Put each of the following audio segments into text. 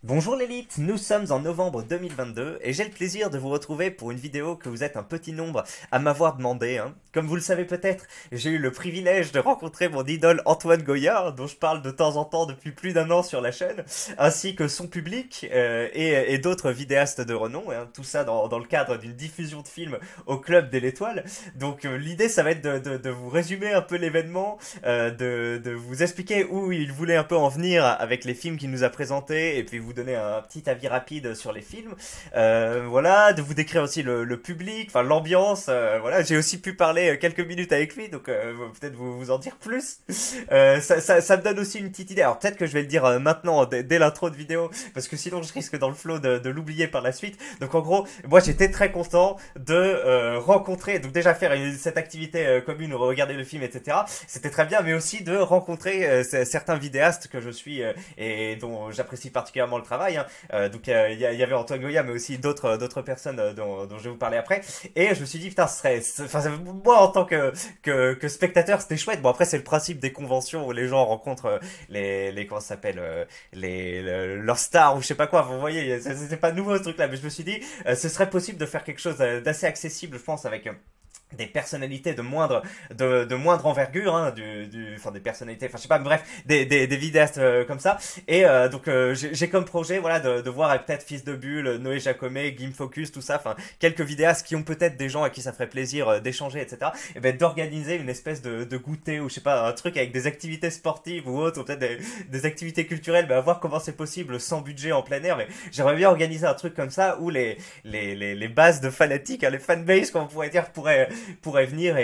Bonjour l'élite, nous sommes en novembre 2022 et j'ai le plaisir de vous retrouver pour une vidéo que vous êtes un petit nombre à m'avoir demandé. Comme vous le savez peut-être, j'ai eu le privilège de rencontrer mon idole Antoine Goya, dont je parle de temps en temps depuis plus d'un an sur la chaîne, ainsi que son public et d'autres vidéastes de renom, tout ça dans le cadre d'une diffusion de films au Club de l'Étoile. Donc l'idée ça va être de vous résumer un peu l'événement, de vous expliquer où il voulait un peu en venir avec les films qu'il nous a présentés et puis vous donner un petit avis rapide sur les films. Voilà, de vous décrire aussi le public, enfin l'ambiance. Voilà, j'ai aussi pu parler quelques minutes avec lui, donc peut-être vous en dire plus. Ça me donne aussi une petite idée. Alors peut-être que je vais le dire maintenant, dès l'intro de vidéo, parce que sinon je risque dans le flow de l'oublier par la suite. Donc en gros, moi j'étais très content de rencontrer, donc déjà faire cette activité commune, regarder le film, etc. C'était très bien, mais aussi de rencontrer certains vidéastes que je suis et dont j'apprécie particulièrement le travail. Donc il y avait Antoine Goya, mais aussi d'autres personnes dont je vais vous parler après. Et je me suis dit putain, enfin moi en tant que spectateur, c'était chouette. Bon après c'est le principe des conventions où les gens rencontrent les comment ça s'appelle leurs stars ou je sais pas quoi. Vous voyez, c'était pas nouveau ce truc-là, mais je me suis dit ce serait possible de faire quelque chose d'assez accessible, je pense, avec des personnalités de moindre envergure, enfin des personnalités, enfin je sais pas, bref, des vidéastes comme ça. Et donc j'ai comme projet, voilà, de voir avec peut-être Fils de Bulle, Noé Jacomet, Game Focus, tout ça, enfin quelques vidéastes qui ont peut-être des gens à qui ça ferait plaisir d'échanger, etc. Et ben d'organiser une espèce de goûter ou je sais pas, un truc avec des activités sportives ou autres, ou peut-être des activités culturelles, ben à voir comment c'est possible sans budget en plein air. Mais j'aimerais bien organiser un truc comme ça où les bases de fanatiques, les fanbases, comme on pourrait dire, pourrait venir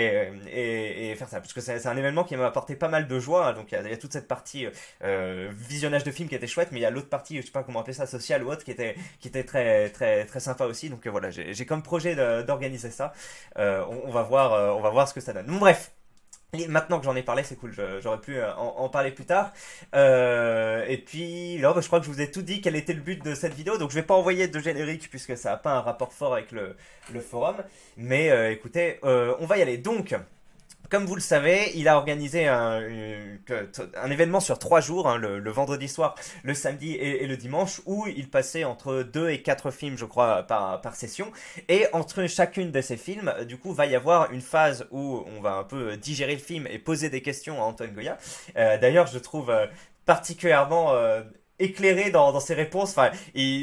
et faire ça, parce que c'est un événement qui m'a apporté pas mal de joie. Donc il y a toute cette partie visionnage de films qui était chouette, mais il y a l'autre partie, je sais pas comment appeler ça, sociale ou autre, qui était très très très sympa aussi. Donc voilà, j'ai comme projet d'organiser ça. On va voir ce que ça donne. Bon, bref. Et maintenant que j'en ai parlé, c'est cool, j'aurais pu en parler plus tard. Et puis, là, je crois que je vous ai tout dit quel était le but de cette vidéo. Donc, je vais pas envoyer de générique puisque ça n'a pas un rapport fort avec le forum. Mais écoutez, on va y aller. Donc, comme vous le savez, il a organisé un événement sur 3 jours, le vendredi soir, le samedi et le dimanche, où il passait entre 2 et 4 films, je crois, par session. Et entre chacune de ces films, du coup, va y avoir une phase où on va un peu digérer le film et poser des questions à Antoine Goya. D'ailleurs, je trouve particulièrement éclairé dans ses réponses. Enfin,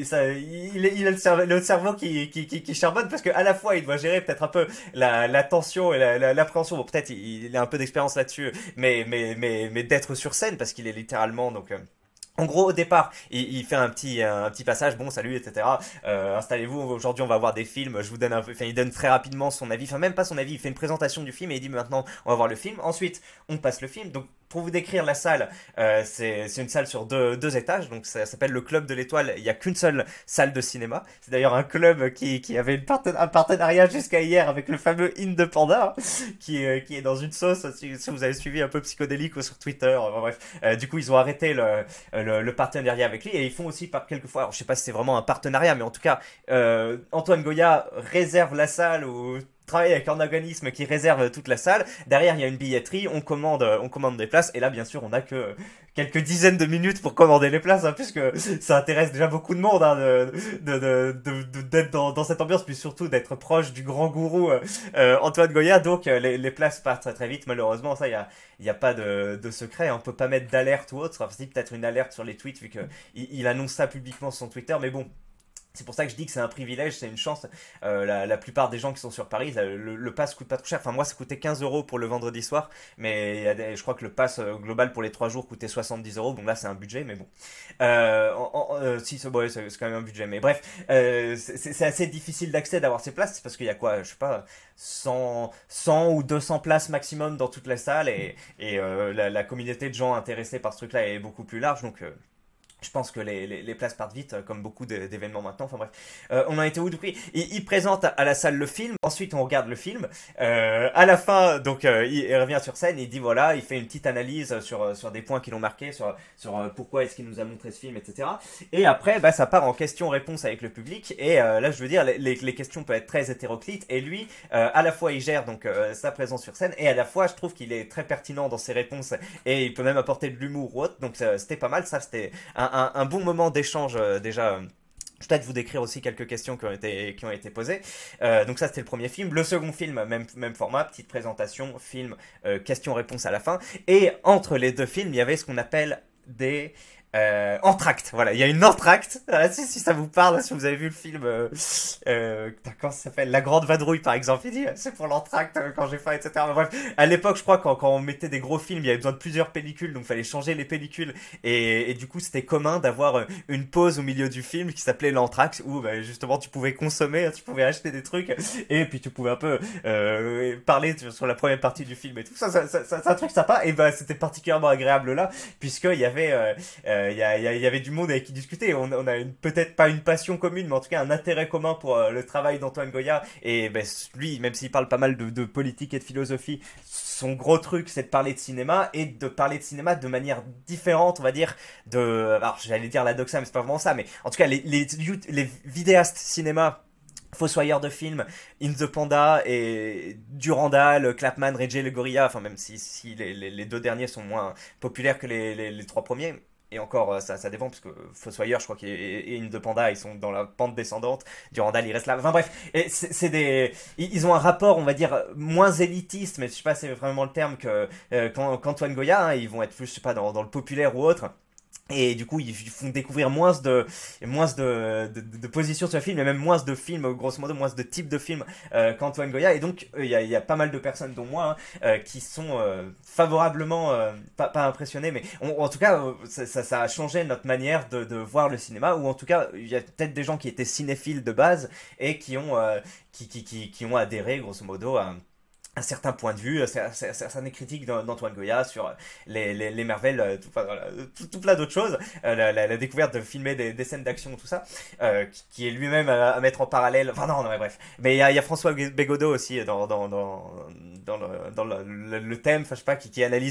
il a le cerveau qui charbonne parce que à la fois il doit gérer peut-être un peu la tension et l'appréhension. Bon, peut-être il a un peu d'expérience là-dessus, mais d'être sur scène parce qu'il est littéralement donc. En gros, au départ, il fait un petit passage, bon, salut, etc. Installez-vous, aujourd'hui on va voir des films, je vous donne enfin, il donne très rapidement son avis, enfin même pas son avis, il fait une présentation du film et il dit maintenant on va voir le film. Ensuite, on passe le film, donc pour vous décrire la salle, c'est une salle sur deux étages, donc ça s'appelle le Club de l'Étoile. Il n'y a qu'une seule salle de cinéma. C'est d'ailleurs un club qui avait un partenariat jusqu'à hier avec le fameux Independent, qui est dans une sauce, si vous avez suivi un peu Psychodélique ou sur Twitter. Bref, du coup ils ont arrêté le partenariat avec lui et ils font aussi par quelquefois, alors je sais pas si c'est vraiment un partenariat, mais en tout cas Antoine Goya réserve la salle ou travaille avec un organisme qui réserve toute la salle. Derrière, il y a une billetterie, on commande des places. Et là, bien sûr, on a que quelques dizaines de minutes pour commander les places, puisque ça intéresse déjà beaucoup de monde d'être dans cette ambiance, puis surtout d'être proche du grand gourou Antoine Goya. Donc, les places partent très très vite. Malheureusement, ça, il y a pas de secret. On peut pas mettre d'alerte ou autre. Enfin, si, peut-être une alerte sur les tweets, vu que il annonce ça publiquement sur son Twitter. Mais bon. C'est pour ça que je dis que c'est un privilège, c'est une chance. La plupart des gens qui sont sur Paris, le pass coûte pas trop cher. Enfin, moi, ça coûtait 15 euros pour le vendredi soir, mais je crois que le pass global pour les 3 jours coûtait 70 euros. Bon, là, c'est un budget, mais bon. Si, c'est quand même un budget. Mais bref, c'est assez difficile d'accès d'avoir ces places, c'est parce qu'il y a quoi, je sais pas, 100 ou 200 places maximum dans toute la salle, et la communauté de gens intéressés par ce truc-là est beaucoup plus large, donc. Je pense que les places partent vite, comme beaucoup d'événements maintenant. Enfin bref, on en était où depuis? Il présente à la salle le film, ensuite on regarde le film. À la fin, donc il revient sur scène, il dit voilà, il fait une petite analyse sur des points qui l'ont marqué, sur pourquoi est-ce qu'il nous a montré ce film, etc. Et après, bah, ça part en question-réponse avec le public. Et là, je veux dire, les questions peuvent être très hétéroclites. Et lui, à la fois, il gère donc sa présence sur scène, et à la fois, je trouve qu'il est très pertinent dans ses réponses, et il peut même apporter de l'humour ou autre. Donc c'était pas mal, ça, c'était un bon moment d'échange déjà. Je vais peut-être vous décrire aussi quelques questions qui ont été posées. Donc ça, c'était le premier film. Le second film, même format, petite présentation, film, questions-réponses à la fin. Et entre les deux films, il y avait ce qu'on appelle des entractes. Voilà, il y a une entracte. Ah, si ça vous parle, si vous avez vu le film, comment ça s'appelle, La Grande Vadrouille par exemple, il dit c'est pour l'entracte quand j'ai faim, etc. Mais bref, à l'époque, je crois quand on mettait des gros films, il y avait besoin de plusieurs pellicules, donc il fallait changer les pellicules. Et du coup, c'était commun d'avoir une pause au milieu du film qui s'appelait l'entracte, où bah, justement tu pouvais consommer, tu pouvais acheter des trucs, et puis tu pouvais un peu parler sur la première partie du film et tout ça. C'est un truc sympa, et bah c'était particulièrement agréable là, puisqu'il y avait il y avait du monde avec qui discuter. On a peut-être pas une passion commune, mais en tout cas un intérêt commun pour le travail d'Antoine Goya. Et ben, lui, même s'il parle pas mal de politique et de philosophie, son gros truc, c'est de parler de cinéma et de parler de cinéma de manière différente, on va dire. Alors, j'allais dire la doxa, mais c'est pas vraiment ça. Mais en tout cas, les vidéastes cinéma, Fossoyeur de films, In the Panda et Durandal, Clapman, Reggie Le Gorilla, enfin même si les deux derniers sont moins populaires que les trois premiers. Et encore, ça dépend, parce que Fossoyeur, je crois, et In the Panda, ils sont dans la pente descendante. Durandal, il reste là. Enfin bref, et ils ont un rapport, on va dire, moins élitiste, mais je sais pas, c'est vraiment le terme qu'Antoine Goya, hein, ils vont être plus, je sais pas, dans le populaire ou autre. Et du coup, ils font découvrir moins de positions sur le film, et même moins de films, grosso modo, moins de types de films qu'Antoine Goya. Et donc, il y a pas mal de personnes, dont moi, hein, qui sont favorablement, pas impressionnés, mais en tout cas, ça a changé notre manière de voir le cinéma, ou en tout cas, il y a peut-être des gens qui étaient cinéphiles de base et qui ont adhéré, grosso modo, à un certain point de vue, certaines critiques d'Antoine Goya sur les merveilles, enfin, voilà, tout plein d'autres choses, la découverte de filmer des scènes d'action, tout ça, qui est lui-même à mettre en parallèle, enfin non, mais bref. Mais il y a François Bégodeau aussi dans le thème, enfin je sais pas, qui analyse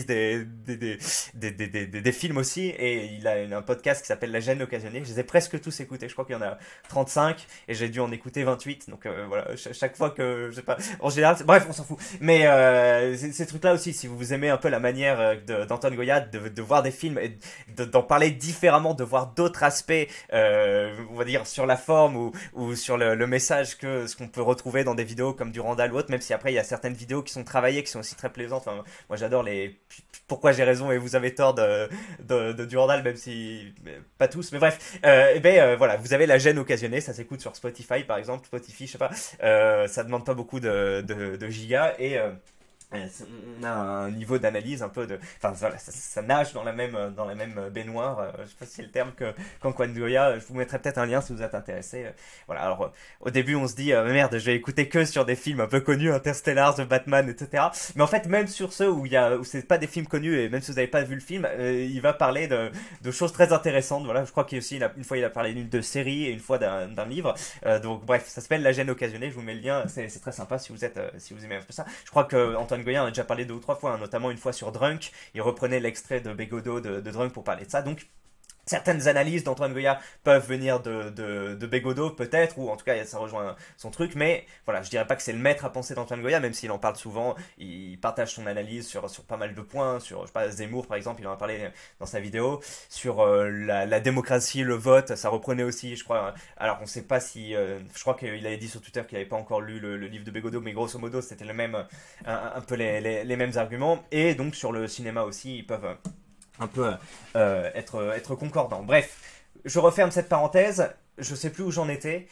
des films aussi, et il a un podcast qui s'appelle La Gêne Occasionnée. Je les ai presque tous écoutés, je crois qu'il y en a 35, et j'ai dû en écouter 28, donc voilà, chaque fois que, je sais pas, en général, bref, on s'en fout. Mais ces trucs-là aussi, si vous aimez un peu la manière d'Antoine Goya de voir des films et d'en parler différemment, de voir d'autres aspects, on va dire, sur la forme ou sur le message que ce qu'on peut retrouver dans des vidéos comme Durandal ou autre, même si après il y a certaines vidéos qui sont travaillées, qui sont aussi très plaisantes. Enfin, moi j'adore les Pourquoi j'ai raison et vous avez tort de Durandal, même si pas tous, mais bref. Voilà, vous avez La Gêne Occasionnée, ça s'écoute sur Spotify par exemple, Spotify, je sais pas, ça demande pas beaucoup de gigas, et on a un niveau d'analyse un peu enfin voilà, ça nage dans la même baignoire, je sais pas si c'est le terme qu'Antoine Goya. Je vous mettrai peut-être un lien si vous êtes intéressé. Voilà, alors au début on se dit merde, je vais écouter que sur des films un peu connus, Interstellar, The Batman, etc. Mais en fait, même sur ceux où c'est pas des films connus, et même si vous n'avez pas vu le film, il va parler de choses très intéressantes. Voilà, je crois qu'il aussi une fois il a parlé de série et une fois d'un livre. Donc bref, ça s'appelle La Gêne Occasionnée, je vous mets le lien, c'est très sympa si vous aimez un peu ça. Je crois que Antoine Goya en a déjà parlé 2 ou 3 fois, hein, notamment une fois sur Drunk. Il reprenait l'extrait de Bégodeau de Drunk pour parler de ça. Donc certaines analyses d'Antoine Goya peuvent venir de Bégodeau peut-être, ou en tout cas ça rejoint son truc, mais voilà, je dirais pas que c'est le maître à penser d'Antoine Goya, même s'il en parle souvent. Il partage son analyse sur pas mal de points, sur, je sais pas, Zemmour par exemple, il en a parlé dans sa vidéo, sur la démocratie, le vote, ça reprenait aussi, je crois. Alors on sait pas si, je crois qu'il avait dit sur Twitter qu'il avait pas encore lu le livre de Bégodeau, mais grosso modo c'était le même, un peu les mêmes arguments. Et donc sur le cinéma aussi, ils peuvent un peu être concordant. Bref, je referme cette parenthèse. Je sais plus où j'en étais.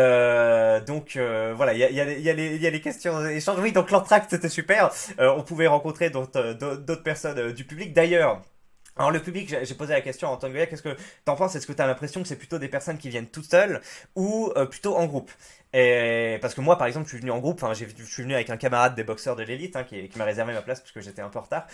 Voilà, il y a les questions échanges. Oui, donc l'entracte c'était super. On pouvait rencontrer d'autres personnes du public. D'ailleurs, alors le public, j'ai posé la question à Antoine Goya, qu'est-ce que t'en penses? Est-ce que t'as l'impression que c'est plutôt des personnes qui viennent toutes seules ou plutôt en groupe? Et parce que moi, par exemple, je suis venu en groupe. Enfin, je suis venu avec un camarade des boxeurs de l'élite, hein, qui m'a réservé ma place parce que j'étais un peu en retard.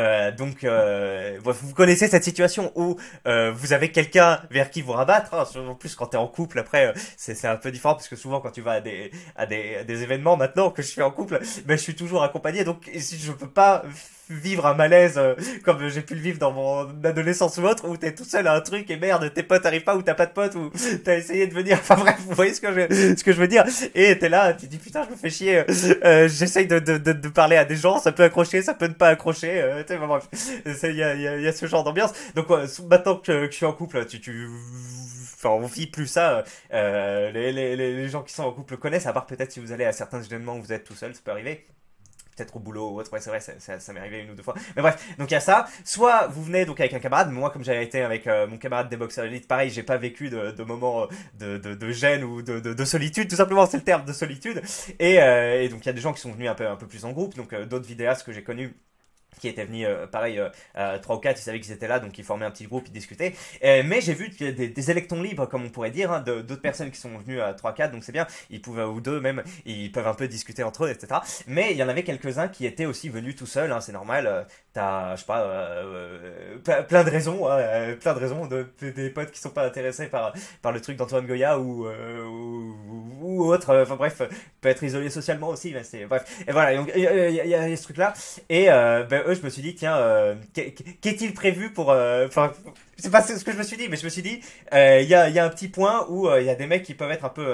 Vous connaissez cette situation où vous avez quelqu'un vers qui vous rabattre, hein. En plus, quand t'es en couple, après, c'est un peu différent parce que souvent, quand tu vas à des événements maintenant que je suis en couple, ben je suis toujours accompagné. Donc, si je peux pas vivre un malaise comme j'ai pu le vivre dans mon adolescence ou autre, où t'es tout seul à un truc et merde, tes potes arrivent pas, ou t'as pas de potes, ou t'as essayé de venir. Enfin bref, vous voyez ce que je veux veux dire? Et t'es là, tu te dis putain, je me fais chier. J'essaye de parler à des gens, ça peut accrocher, ça peut ne pas accrocher. Tu sais, bref, il y a ce genre d'ambiance. Donc maintenant que je suis en couple, enfin, on vit plus ça. Les gens qui sont en couple connaissent, à part peut-être si vous allez à certains événements où vous êtes tout seul, ça peut arriver peut-être au boulot ou autre, ouais c'est vrai, ça m'est arrivé une ou deux fois. Mais bref, donc il y a ça. Soit vous venez donc avec un camarade, mais moi comme j'avais été avec mon camarade des boxeurs élite, pareil, j'ai pas vécu de moments de gêne ou de solitude, tout simplement c'est le terme de solitude. Et donc il y a des gens qui sont venus un peu plus en groupe, donc d'autres vidéastes que j'ai connus qui étaient venus, pareil, 3 ou 4, ils savaient qu'ils étaient là, donc ils formaient un petit groupe, ils discutaient. Mais j'ai vu qu'il y a des électrons libres, comme on pourrait dire, hein, d'autres personnes qui sont venues à 3-4, donc c'est bien, ils pouvaient, ou deux même, ils peuvent un peu discuter entre eux, etc. Mais il y en avait quelques-uns qui étaient aussi venus tout seuls, hein, c'est normal, t'as, je sais pas, plein de raisons, hein, plein de raisons, des potes qui sont pas intéressés par le truc d'Antoine Goya ou autre, enfin bref, peut être isolé socialement aussi, mais c'est, bref. Et voilà, donc il y a ce truc-là. Et ben, eux, je me suis dit, tiens, qu'est-il prévu pour... Enfin, c'est pas ce que je me suis dit, mais je me suis dit, il y a un petit point où il y a des mecs qui peuvent être un peu...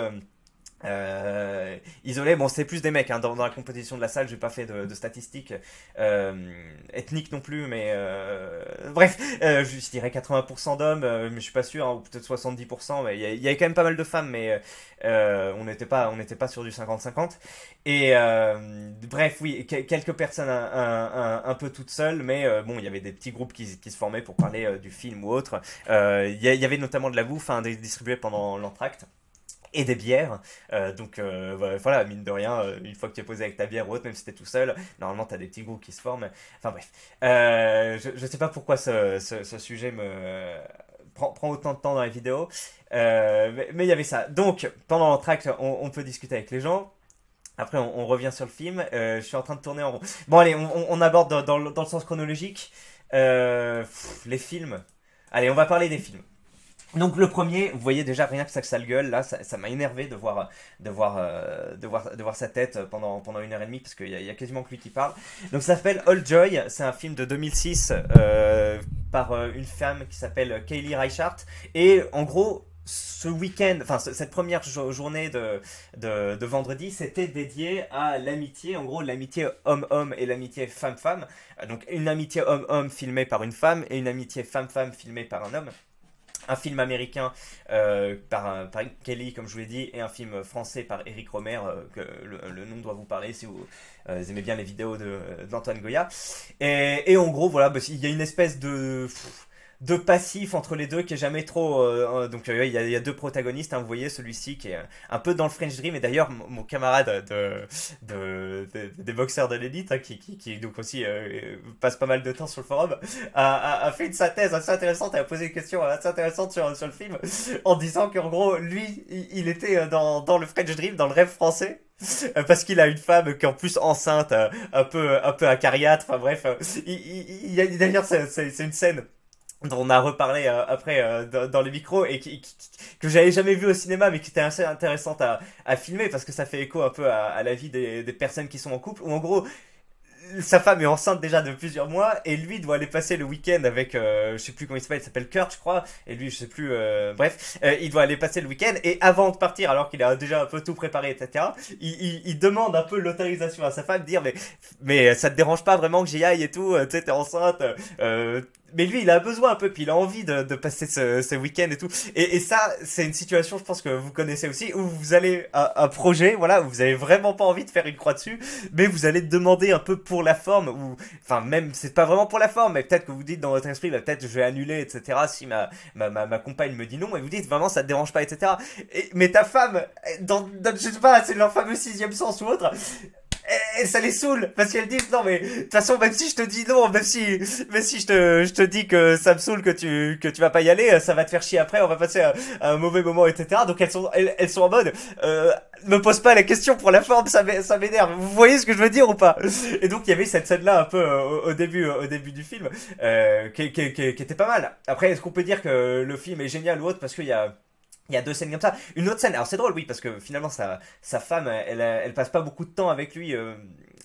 isolés, bon c'est plus des mecs hein, dans la composition de la salle, j'ai pas fait de statistiques ethniques non plus, mais bref, je dirais 80% d'hommes, mais je suis pas sûr, hein, ou peut-être 70%, mais il y a quand même pas mal de femmes, mais on n'était pas sur du 50-50. Et bref, oui, quelques personnes un peu toutes seules, mais bon, il y avait des petits groupes qui se formaient pour parler du film ou autre. Il y avait notamment de la bouffe hein, distribuée pendant l'entracte et des bières. Donc voilà, mine de rien, une fois que tu es posé avec ta bière ou autre, même si tu es tout seul, normalement tu as des petits groupes qui se forment. Enfin bref, je sais pas pourquoi ce sujet prend autant de temps dans les vidéos, mais il y avait ça. Donc pendant l'entracte, on peut discuter avec les gens. Après, on revient sur le film. Je suis en train de tourner en rond. Bon, allez, on aborde dans le sens chronologique. Les films. Allez, on va parler des films. Donc le premier, vous voyez déjà rien que ça sale gueule, là, ça m'a énervé de voir sa tête pendant 1 heure et demie, parce qu'il y a quasiment que lui qui parle. Donc ça s'appelle All Joy, c'est un film de 2006 par une femme qui s'appelle Kaylee Reichardt. Et en gros, ce week-end, enfin cette première journée de vendredi, c'était dédié à l'amitié, en gros l'amitié homme-homme et l'amitié femme-femme. Donc une amitié homme-homme filmée par une femme et une amitié femme-femme filmée par un homme. Un film américain par Kelly, comme je vous l'ai dit, et un film français par Eric Romer, que le nom doit vous parler si vous aimez bien les vidéos d'Antoine Goya. Et en gros, voilà, bah, il y a une espèce de passif entre les deux qui est jamais trop donc il y a deux protagonistes hein, vous voyez celui-ci qui est un peu dans le French Dream, et d'ailleurs mon camarade des boxeurs de l'élite hein, qui donc aussi passe pas mal de temps sur le forum a fait une synthèse assez intéressante, a posé une question assez intéressante sur le film en disant qu'en gros lui il était dans le French Dream, dans le rêve français, parce qu'il a une femme qui est en plus enceinte, un peu acariâtre, enfin bref, d'ailleurs c'est une scène dont on a reparlé après dans les micros, et que j'avais jamais vu au cinéma, mais qui était assez intéressante à filmer, parce que ça fait écho un peu à la vie des personnes qui sont en couple, où en gros sa femme est enceinte déjà de plusieurs mois, et lui doit aller passer le week-end avec je sais plus comment il s'appelle Kurt je crois, et lui je sais plus, bref, il doit aller passer le week-end, et avant de partir, alors qu'il a déjà un peu tout préparé, etc., il demande un peu l'autorisation à sa femme, dire mais ça te dérange pas vraiment que j'y aille et tout, tu sais t'es enceinte, mais lui il a besoin un peu, puis il a envie de passer ce week-end et tout, et ça c'est une situation, je pense que vous connaissez aussi, où vous allez un projet, voilà, où vous avez vraiment pas envie de faire une croix dessus, mais vous allez demander un peu pour la forme, ou enfin même c'est pas vraiment pour la forme, mais peut-être que vous dites dans votre esprit, bah, peut-être je vais annuler, etc., si ma compagne me dit non, et vous dites vraiment ça te dérange pas, etc., mais ta femme je sais pas, c'est leur fameux sixième sens ou autre, et ça les saoule, parce qu'elles disent non mais de toute façon même si je te dis non, même si je te dis que ça me saoule que tu vas pas y aller, ça va te faire chier après, on va passer à un mauvais moment, etc. Donc elles sont en mode me pose pas la question pour la forme, ça m'énerve. Vous voyez ce que je veux dire ou pas? Et donc il y avait cette scène là un peu au début du film qui était pas mal. Après, est-ce qu'on peut dire que le film est génial ou autre, parce qu'il y a deux scènes comme ça. Une autre scène, alors c'est drôle, oui, parce que finalement sa femme, elle passe pas beaucoup de temps avec lui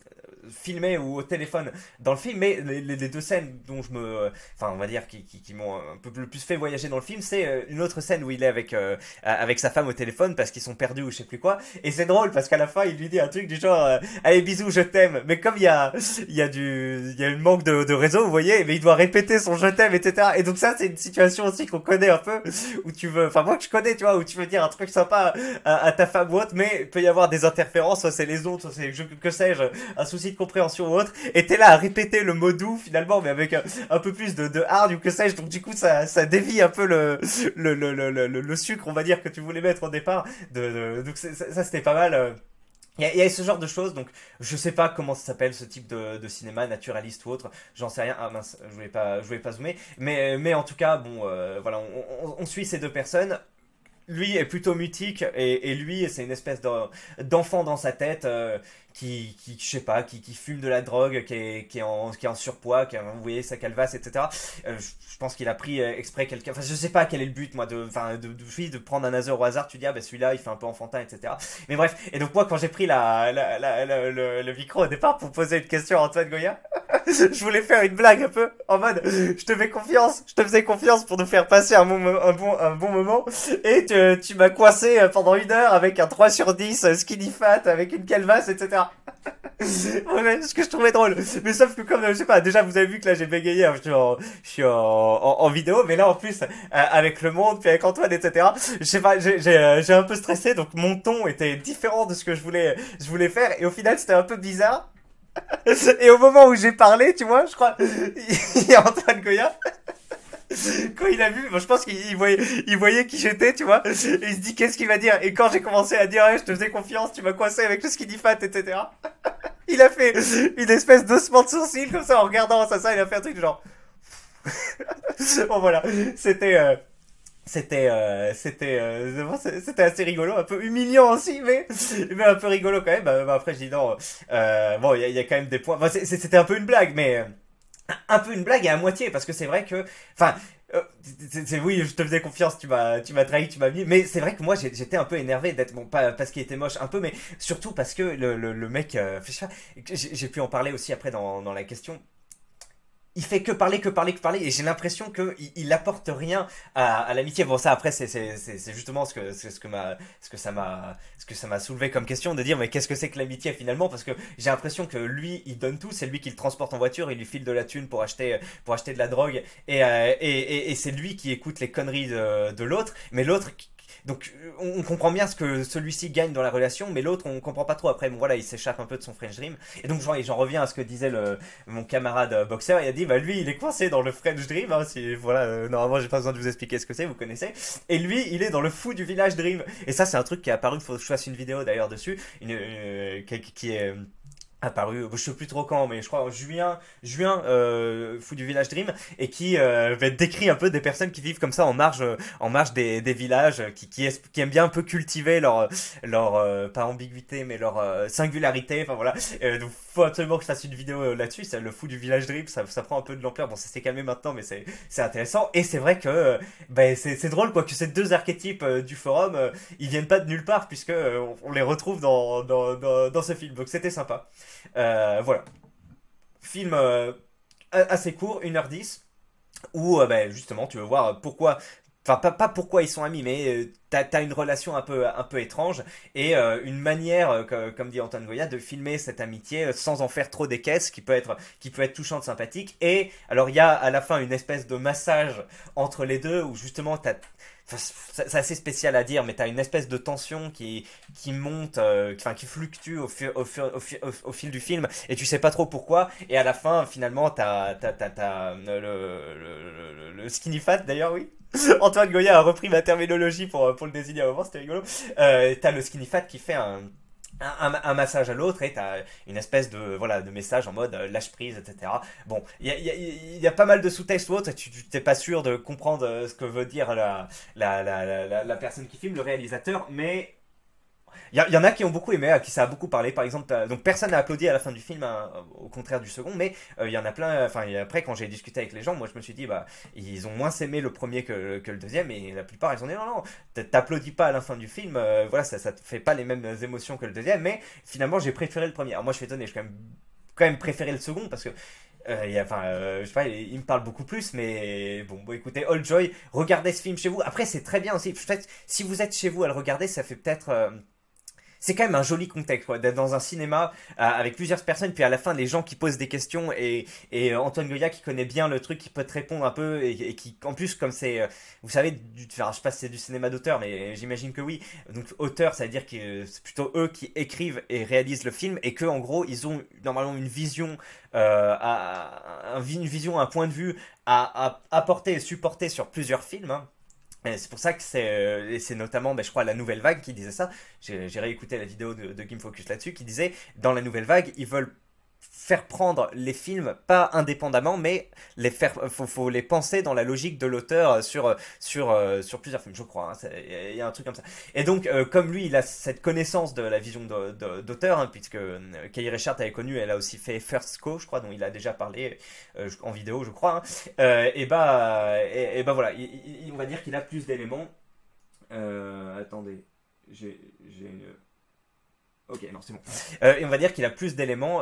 filmé ou au téléphone dans le film, mais les deux scènes dont enfin on va dire qui m'ont un peu le plus fait voyager dans le film, c'est une autre scène où il est avec sa femme au téléphone parce qu'ils sont perdus ou je sais plus quoi, et c'est drôle parce qu'à la fin il lui dit un truc du genre allez bisous je t'aime, mais comme il y a une manque de réseau, vous voyez, mais il doit répéter son je t'aime, etc. Et donc ça c'est une situation aussi qu'on connaît un peu, où tu veux, enfin moi que je connais, tu vois, où tu veux dire un truc sympa à ta femme ou autre, mais il peut y avoir des interférences, soit c'est les autres, soit c'est que sais-je, un souci de compréhension ou autre, et t'es là à répéter le mot doux finalement, mais avec un peu plus de hard ou que sais-je, donc du coup ça dévie un peu le sucre, on va dire, que tu voulais mettre au départ, donc ça c'était pas mal. Il y a ce genre de choses, donc je sais pas comment ça s'appelle ce type de cinéma, naturaliste ou autre, j'en sais rien. Ah mince, je voulais pas zoomer, mais en tout cas, bon, voilà, on suit ces deux personnes. Lui est plutôt mutique et lui c'est une espèce d'enfant dans sa tête je sais pas, qui fume de la drogue, qui est en surpoids, vous voyez sa calvasse, etc. Je pense qu'il a pris exprès quelqu'un, enfin je sais pas quel est le but moi de prendre un nazer au hasard, tu dis ah ben celui-là il fait un peu enfantin, etc. Mais bref, et donc moi quand j'ai pris le micro au départ pour poser une question à Antoine Goya, je voulais faire une blague un peu en mode je te faisais confiance pour nous faire passer un bon moment, et tu m'as coincé pendant 1 heure avec un 3 sur 10 skinny fat avec une calvasse, etc. Ouais, ce que je trouvais drôle. Mais sauf que comme, je sais pas, déjà vous avez vu que là j'ai bégayé, hein, je suis en vidéo, mais là en plus, avec le monde, puis avec Antoine, etc. Je sais pas, j'ai un peu stressé, donc mon ton était différent de ce que je voulais faire, et au final c'était un peu bizarre. Et au moment où j'ai parlé, tu vois, je crois, il y a Antoine Goya. Quand il a vu, bon, je pense qu'il voyait qui j'étais, tu vois, et il se dit qu'est-ce qu'il va dire. Et quand j'ai commencé à dire ouais, je te faisais confiance, tu m'as coincé avec tout ce qu'il dit fat, etc. Il a fait une espèce d'ossement de sourcil comme ça en regardant ça, il a fait un truc genre. Bon voilà, c'était assez rigolo, un peu humiliant aussi, mais un peu rigolo quand même. Après je dis non, bon il y a quand même des points. Enfin, c'était un peu une blague, mais un peu une blague et à moitié parce que c'est vrai que, enfin, oui, je te faisais confiance, tu m'as trahi, tu m'as mis, mais c'est vrai que moi j'étais un peu énervé d'être, bon, pas parce qu'il était moche un peu, mais surtout parce que le mec, je sais pas, j'ai pu en parler aussi après dans la question. Il fait que parler, que parler, que parler, et j'ai l'impression que il apporte rien à l'amitié. Bon, ça après c'est justement ce que ça m'a soulevé comme question, de dire mais qu'est-ce que c'est que l'amitié finalement, parce que j'ai l'impression que lui il donne tout, c'est lui qui le transporte en voiture, il lui file de la thune pour acheter de la drogue, et c'est lui qui écoute les conneries de l'autre, mais l'autre, donc on comprend bien ce que celui-ci gagne dans la relation, mais l'autre on comprend pas trop. Après bon voilà, il s'échappe un peu de son French Dream, et donc j'en reviens à ce que disait mon camarade boxeur. Il a dit bah lui il est coincé dans le French Dream, hein, voilà, normalement j'ai pas besoin de vous expliquer ce que c'est, vous connaissez, et lui il est dans le fou du village Dream, et ça c'est un truc qui est apparu, il faut que je fasse une vidéo d'ailleurs dessus, qui est apparu, je sais plus trop quand, mais je crois en juin, fou du village Dream, et qui décrit un peu des personnes qui vivent comme ça en marge des villages, qui aiment bien un peu cultiver leur pas ambiguïté, mais leur singularité, enfin voilà. Donc faut absolument que je fasse une vidéo là-dessus. C'est le fou du village Dream, ça prend un peu de l'ampleur. Bon, ça s'est calmé maintenant, mais c'est intéressant, et c'est vrai que c'est drôle quoi, que ces deux archétypes du forum, ils viennent pas de nulle part, puisque on les retrouve dans ce film, donc c'était sympa. Voilà. Film assez court, 1h10, où justement tu veux voir pourquoi. Enfin, pas pourquoi ils sont amis, mais t'as une relation un peu étrange, et une manière, comme dit Antoine Goya, de filmer cette amitié sans en faire trop des caisses, qui peut être touchante, sympathique. Et alors il y a à la fin une espèce de massage entre les deux, où justement enfin, c'est assez spécial à dire, mais t'as une espèce de tension qui monte, enfin qui fluctue au fil du film, et tu sais pas trop pourquoi. Et à la fin, finalement, t'as le skinny fat, d'ailleurs, oui. Antoine Goya a repris ma terminologie pour le désigner à un moment, c'était rigolo. T'as le skinny fat qui fait un massage à l'autre, et t'as une espèce de message en mode lâche prise, etc. Bon, il y a pas mal de sous-textes ou autres, et tu t'es pas sûr de comprendre ce que veut dire la personne qui filme, le réalisateur, mais il y en a qui ont beaucoup aimé, à qui ça a beaucoup parlé. Par exemple, donc personne n'a applaudi à la fin du film, hein, au contraire du second, mais il y en a plein. Enfin, après, quand j'ai discuté avec les gens, moi je me suis dit, bah, ils ont moins aimé le premier que le deuxième, et la plupart ils ont dit non, non, t'applaudis pas à la fin du film, voilà, ça te fait pas les mêmes émotions que le deuxième, mais finalement j'ai préféré le premier. Alors moi je suis étonné, je suis quand même quand même préféré le second parce que je sais pas, il me parle beaucoup plus, mais bon, écoutez, All Joy, regardez ce film chez vous. Après, c'est très bien aussi. Peut-être, si vous êtes chez vous à le regarder, ça fait peut-être c'est quand même un joli contexte, quoi, d'être dans un cinéma avec plusieurs personnes, puis à la fin, les gens qui posent des questions et Antoine Goya qui connaît bien le truc, qui peut te répondre un peu et qui, en plus, comme c'est, vous savez, enfin, je sais pas si c'est du cinéma d'auteur, mais j'imagine que oui. Donc, auteur, ça veut dire que c'est plutôt eux qui écrivent et réalisent le film et que, en gros, ils ont normalement une vision, une vision, un point de vue à apporter et supporter sur plusieurs films, hein. Et c'est pour ça que c'est notamment, ben, je crois, la Nouvelle Vague qui disait ça. J'ai réécouté la vidéo de Game Focus là-dessus, qui disait, dans la Nouvelle Vague, ils veulent faire prendre les films, pas indépendamment, mais faut les penser dans la logique de l'auteur sur plusieurs films, je crois, hein. Il y a un truc comme ça. Et donc, comme lui, il a cette connaissance de la vision d'auteur, hein, puisque Kelly Reichardt avait connu, elle a aussi fait First Co, je crois, dont il a déjà parlé en vidéo, je crois, hein. Et bah voilà, on va dire qu'il a plus d'éléments. Attendez, j'ai une... Ok, non, c'est bon. Et on va dire qu'il a plus d'éléments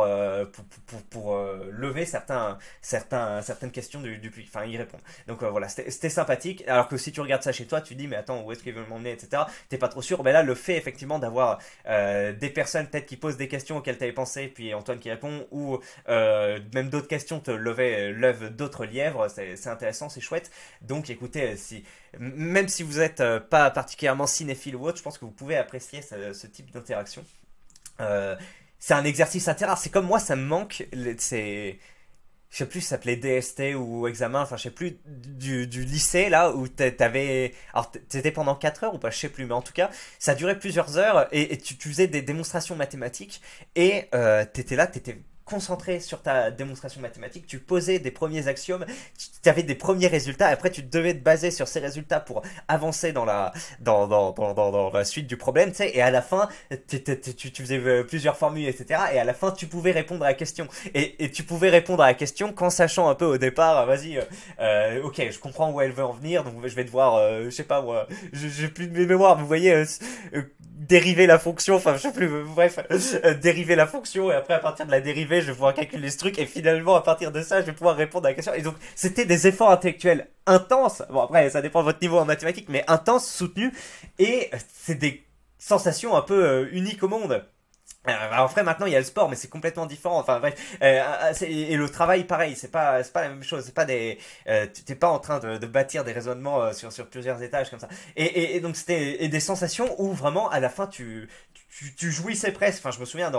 pour lever certaines questions du public, enfin y répondre. Donc voilà, c'était sympathique. Alors que si tu regardes ça chez toi, tu te dis, mais attends, où est-ce qu'ils veulent m'emmener, etc. T'es pas trop sûr. Mais là, le fait effectivement d'avoir des personnes peut-être qui posent des questions auxquelles t'avais pensé, puis Antoine qui répond, ou même d'autres questions te lèvent d'autres lièvres, c'est intéressant, c'est chouette. Donc écoutez, même si vous n'êtes pas particulièrement cinéphile ou autre, je pense que vous pouvez apprécier ce type d'interaction. Euh, c'est un exercice assez rare. C'est comme moi, ça me manque. Je sais plus si ça s'appelait DST ou examen, enfin je sais plus, du lycée là où t'avais. Alors t'étais pendant 4 heures ou pas, je sais plus, mais en tout cas, ça durait plusieurs heures et tu faisais des démonstrations mathématiques et t'étais là, t'étais concentré sur ta démonstration mathématique, tu posais des premiers axiomes, tu avais des premiers résultats, et après tu devais te baser sur ces résultats pour avancer dans la suite du problème, tu sais, et à la fin, tu faisais plusieurs formules, etc., et à la fin, tu pouvais répondre à la question. Et tu pouvais répondre à la question qu'en sachant un peu au départ, vas-y, ok, je comprends où elle veut en venir, donc je vais devoir, je sais pas moi, j'ai plus de mémoire, vous voyez, dériver la fonction, enfin je sais plus, bref, dériver la fonction, et après à partir de la dérivée, je vais pouvoir calculer ce truc, et finalement à partir de ça, je vais pouvoir répondre à la question. Et donc c'était des efforts intellectuels intenses, bon après ça dépend de votre niveau en mathématiques, mais intenses, soutenus, et c'est des sensations un peu uniques au monde. Après maintenant il y a le sport mais c'est complètement différent, enfin bref, et le travail pareil, c'est pas la même chose, c'est pas t'es pas en train de bâtir des raisonnements sur plusieurs étages comme ça, et donc c'était des sensations où vraiment à la fin tu jouissais presque. Enfin, je me souviens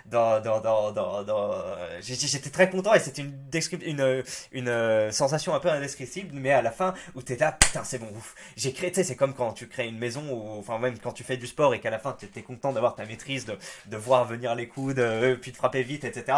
j'étais très content et c'était une sensation un peu indescriptible, mais à la fin où t'es là, putain, c'est bon, ouf. J'ai créé, tu sais, c'est comme quand tu crées une maison ou, enfin, même quand tu fais du sport et qu'à la fin t'es content d'avoir ta maîtrise, de voir venir les coudes, puis de frapper vite, etc.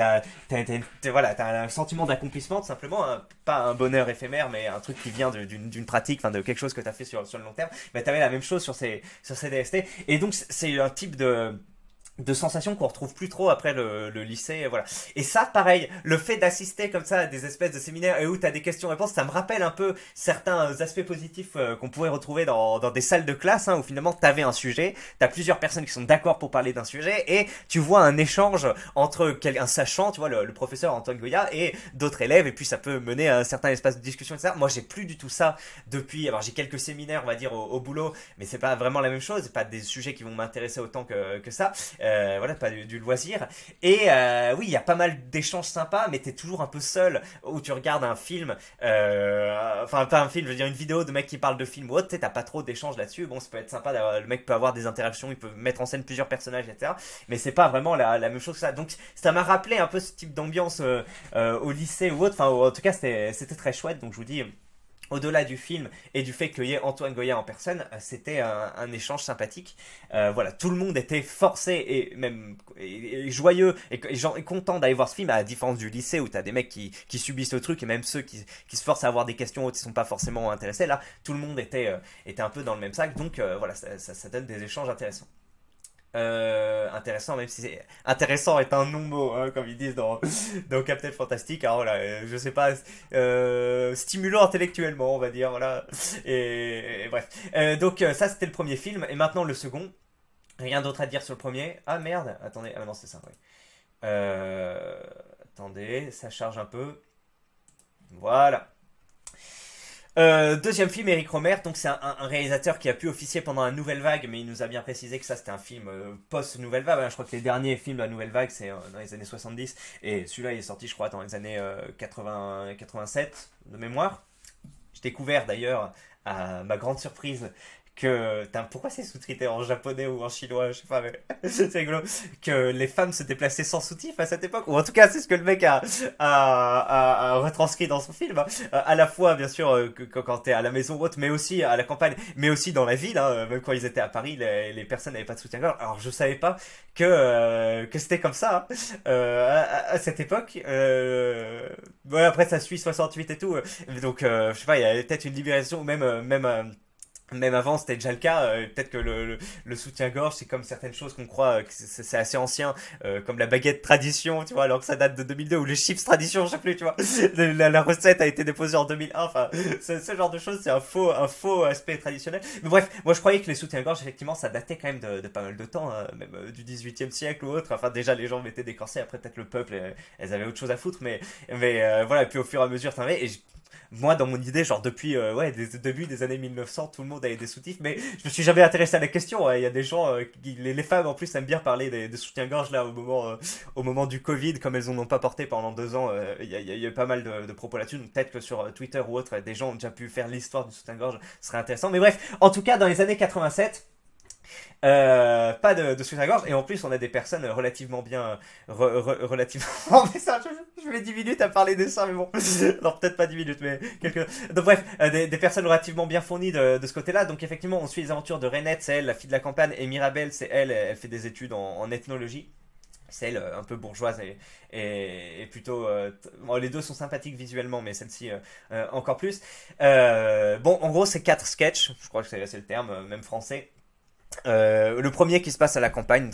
Voilà, t'as un sentiment d'accomplissement, tout simplement, hein. Pas un bonheur éphémère, mais un truc qui vient d'une pratique, enfin, de quelque chose que t'as fait sur le long terme. Mais t'avais la même chose sur ces DST. Et donc, c'est un type de sensations qu'on retrouve plus trop après le lycée, voilà. Et ça, pareil, le fait d'assister comme ça à des espèces de séminaires et où t'as des questions-réponses, ça me rappelle un peu certains aspects positifs qu'on pourrait retrouver dans des salles de classe, hein, où finalement t'avais un sujet, t'as plusieurs personnes qui sont d'accord pour parler d'un sujet, et tu vois un échange entre un sachant, tu vois, le professeur Antoine Goya, et d'autres élèves, et puis ça peut mener à un certain espace de discussion, etc. Moi, j'ai plus du tout ça depuis, alors j'ai quelques séminaires, on va dire, au boulot, mais c'est pas vraiment la même chose, c'est pas des sujets qui vont m'intéresser autant que ça. Voilà, pas du loisir. Et oui, il y a pas mal d'échanges sympas, mais t'es toujours un peu seul, où tu regardes un film, enfin pas un film, je veux dire une vidéo de mec qui parle de film ou autre, tu sais, t'as pas trop d'échanges là-dessus. Bon, ça peut être sympa, le mec peut avoir des interactions, il peut mettre en scène plusieurs personnages, etc. Mais c'est pas vraiment la même chose que ça. Donc ça m'a rappelé un peu ce type d'ambiance au lycée ou autre. Enfin, en tout cas, c'était très chouette. Donc je vous dis, au-delà du film et du fait qu'il y ait Antoine Goya en personne, c'était un échange sympathique. Voilà, tout le monde était forcé et même et joyeux et content d'aller voir ce film, à la différence du lycée où t'as des mecs qui subissent le truc, et même ceux qui se forcent à avoir des questions où ils sont pas forcément intéressés. Là, tout le monde était un peu dans le même sac, donc voilà, ça donne des échanges intéressants. Intéressant, même si intéressant est un non-mot, hein, comme ils disent dans Captain Fantastic. Alors voilà, je sais pas, stimulant intellectuellement, on va dire, voilà. Et bref. Donc ça, c'était le premier film, et maintenant le second. Rien d'autre à dire sur le premier. Ah merde, attendez, ah non, c'est ça, ouais. Euh, Attendez, ça charge un peu. Voilà. Deuxième film, Eric Romer, donc c'est un réalisateur qui a pu officier pendant la Nouvelle Vague, mais il nous a bien précisé que ça c'était un film post-Nouvelle Vague. Je crois que les derniers films de la Nouvelle Vague c'est dans les années 70, et celui-là il est sorti je crois dans les années 80, 87 de mémoire. J'ai découvert d'ailleurs, à ma grande surprise, que... pourquoi c'est sous-titré en japonais ou en chinois, je sais pas, mais c'est rigolo. Que les femmes se déplaçaient sans soutif à cette époque, ou en tout cas c'est ce que le mec a retranscrit dans son film, hein. À la fois bien sûr quand t'es à la maison ou autre, mais aussi à la campagne, mais aussi dans la ville, hein. Même quand ils étaient à Paris, les personnes n'avaient pas de soutien-gorge. Alors je savais pas que c'était comme ça, hein. À cette époque. Ouais, après ça suit 68 et tout, donc je sais pas, il y a peut-être une libération, ou même avant, c'était déjà le cas. Peut-être que le soutien-gorge, c'est comme certaines choses qu'on croit que c'est assez ancien, comme la baguette tradition, tu vois, alors que ça date de 2002, ou les chips tradition, je sais plus, tu vois. La recette a été déposée en 2001. Enfin, ce genre de choses, c'est un faux aspect traditionnel. Mais bref, moi je croyais que les soutiens-gorge, effectivement, ça datait quand même de pas mal de temps, hein, même du 18e siècle ou autre. Enfin, déjà, les gens mettaient des corsets, après peut-être le peuple, elles avaient autre chose à foutre, mais voilà, et puis au fur et à mesure, moi dans mon idée genre depuis ouais des début des années 1900 tout le monde avait des soutifs, mais je me suis jamais intéressé à la question, ouais. Il y a des gens les femmes en plus aiment bien parler des soutiens-gorge là au moment du Covid, comme elles en ont pas porté pendant 2 ans. Il y a eu pas mal de propos là-dessus, donc peut-être que sur Twitter ou autre des gens ont déjà pu faire l'histoire du soutien-gorge, ce serait intéressant. Mais bref, en tout cas dans les années 87, pas de soutien-gorge, et en plus on a des personnes relativement bien relativement mais ça, je mets 10 minutes à parler de ça, mais bon non peut-être pas 10 minutes mais quelques, donc bref, des personnes relativement bien fournies de ce côté là. Donc effectivement on suit les aventures de Renette, c'est elle la fille de la campagne, et Mirabelle c'est elle fait des études en ethnologie. C'est elle un peu bourgeoise et plutôt bon, les deux sont sympathiques visuellement, mais celle-ci encore plus. Bon en gros c'est 4 sketchs, je crois que c'est le terme même français. Le premier qui se passe à la campagne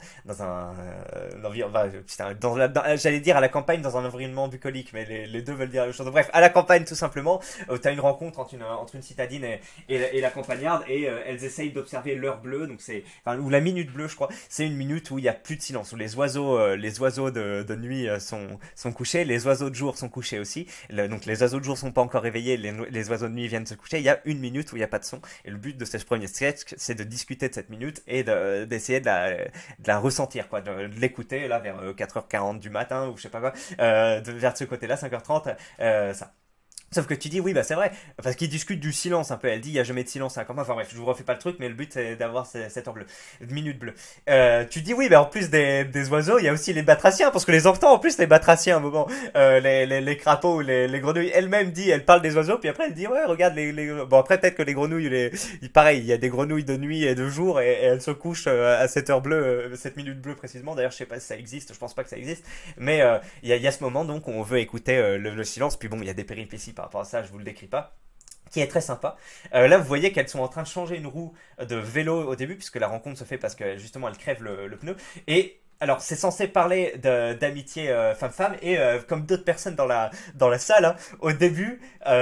putain, j'allais dire à la campagne dans un environnement bucolique, mais les deux veulent dire la même chose. Bref, à la campagne tout simplement, t'as une rencontre entre une citadine et la campagnarde, et elles essayent d'observer l'heure bleue, donc ou la minute bleue je crois. C'est une minute où il y a plus de silence, où les oiseaux de nuit sont couchés, les oiseaux de jour sont couchés aussi. Donc les oiseaux de jour sont pas encore réveillés, les oiseaux de nuit viennent se coucher. Il y a une minute où il y a pas de son, et le but de ce premier sketch c'est de discuter de cette minute et d'essayer de la ressentir, quoi, de l'écouter là vers 4h40 du matin ou je sais pas quoi, vers ce côté-là, 5h30, ça. Sauf que tu dis oui bah c'est vrai, parce qu'ils discutent du silence un peu. Elle dit il y a jamais de silence à la campagne. Enfin bref, je vous refais pas le truc, mais le but c'est d'avoir cette heure bleue, minute bleue. Tu dis oui bah en plus des oiseaux, il y a aussi les batraciens, parce que les entend en plus les batraciens à un moment, les crapauds ou les grenouilles. Elle-même dit, elle parle des oiseaux, puis après elle dit ouais regarde bon après peut-être que les grenouilles pareil, il y a des grenouilles de nuit et de jour, et elles se couchent à cette heure bleue, cette minute bleue précisément. D'ailleurs je sais pas si ça existe, je pense pas que ça existe, mais il y a ce moment donc où on veut écouter le silence. Puis bon il y a des péripéties par rapport à ça, je vous le décris pas, qui est très sympa. Là, vous voyez qu'elles sont en train de changer une roue de vélo au début, puisque la rencontre se fait parce que justement elle crève le pneu. Et alors, c'est censé parler d'amitié femme-femme, et comme d'autres personnes dans la salle, hein, au début,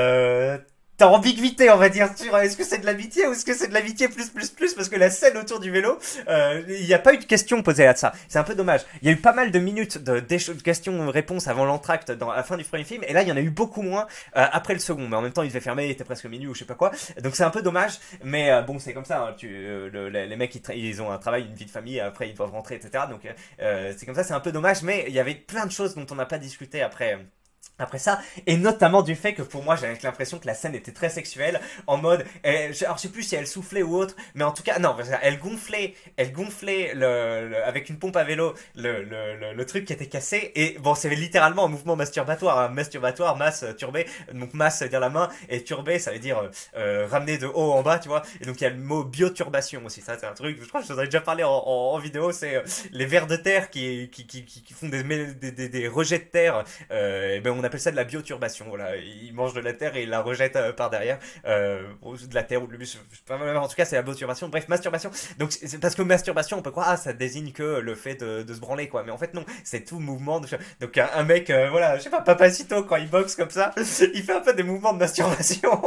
t'as ambiguïté, on va dire, sur est-ce que c'est de l'amitié ou est-ce que c'est de l'amitié plus, parce que la scène autour du vélo, il n'y a pas eu de question posée à ça. C'est un peu dommage. Il y a eu pas mal de minutes de questions-réponses avant l'entracte à la fin du premier film, et là il y en a eu beaucoup moins après le second. Mais en même temps, il devait fermer, il était presque minuit ou je sais pas quoi. Donc c'est un peu dommage, mais bon, c'est comme ça. Hein, les mecs, ils ont un travail, une vie de famille, après ils doivent rentrer, etc. Donc c'est comme ça, c'est un peu dommage, mais il y avait plein de choses dont on n'a pas discuté après ça, et notamment du fait que pour moi j'avais l'impression que la scène était très sexuelle, en mode, alors je sais plus si elle soufflait ou autre, mais en tout cas non, elle gonflait avec une pompe à vélo le truc qui était cassé, et bon c'est littéralement un mouvement masturbatoire, hein, masturbatoire, masse turbée, donc masse ça veut dire la main, et turbée ça veut dire ramener de haut en bas, tu vois, et donc il y a le mot bioturbation aussi, ça c'est un truc, je crois que je vous en ai déjà parlé en vidéo, c'est les vers de terre qui font des rejets de terre, et ben on appelle ça de la bioturbation. Voilà, ils mangent de la terre et ils la rejettent par derrière, de la terre ou de l'humus. En tout cas, c'est la bioturbation. Bref, masturbation. Donc, c'est parce que masturbation, on peut croire, ça désigne que le fait de se branler, quoi. Mais en fait, non, c'est tout mouvement. Donc, un mec, voilà, je sais pas, Papacito, quand il boxe comme ça, il fait un peu des mouvements de masturbation.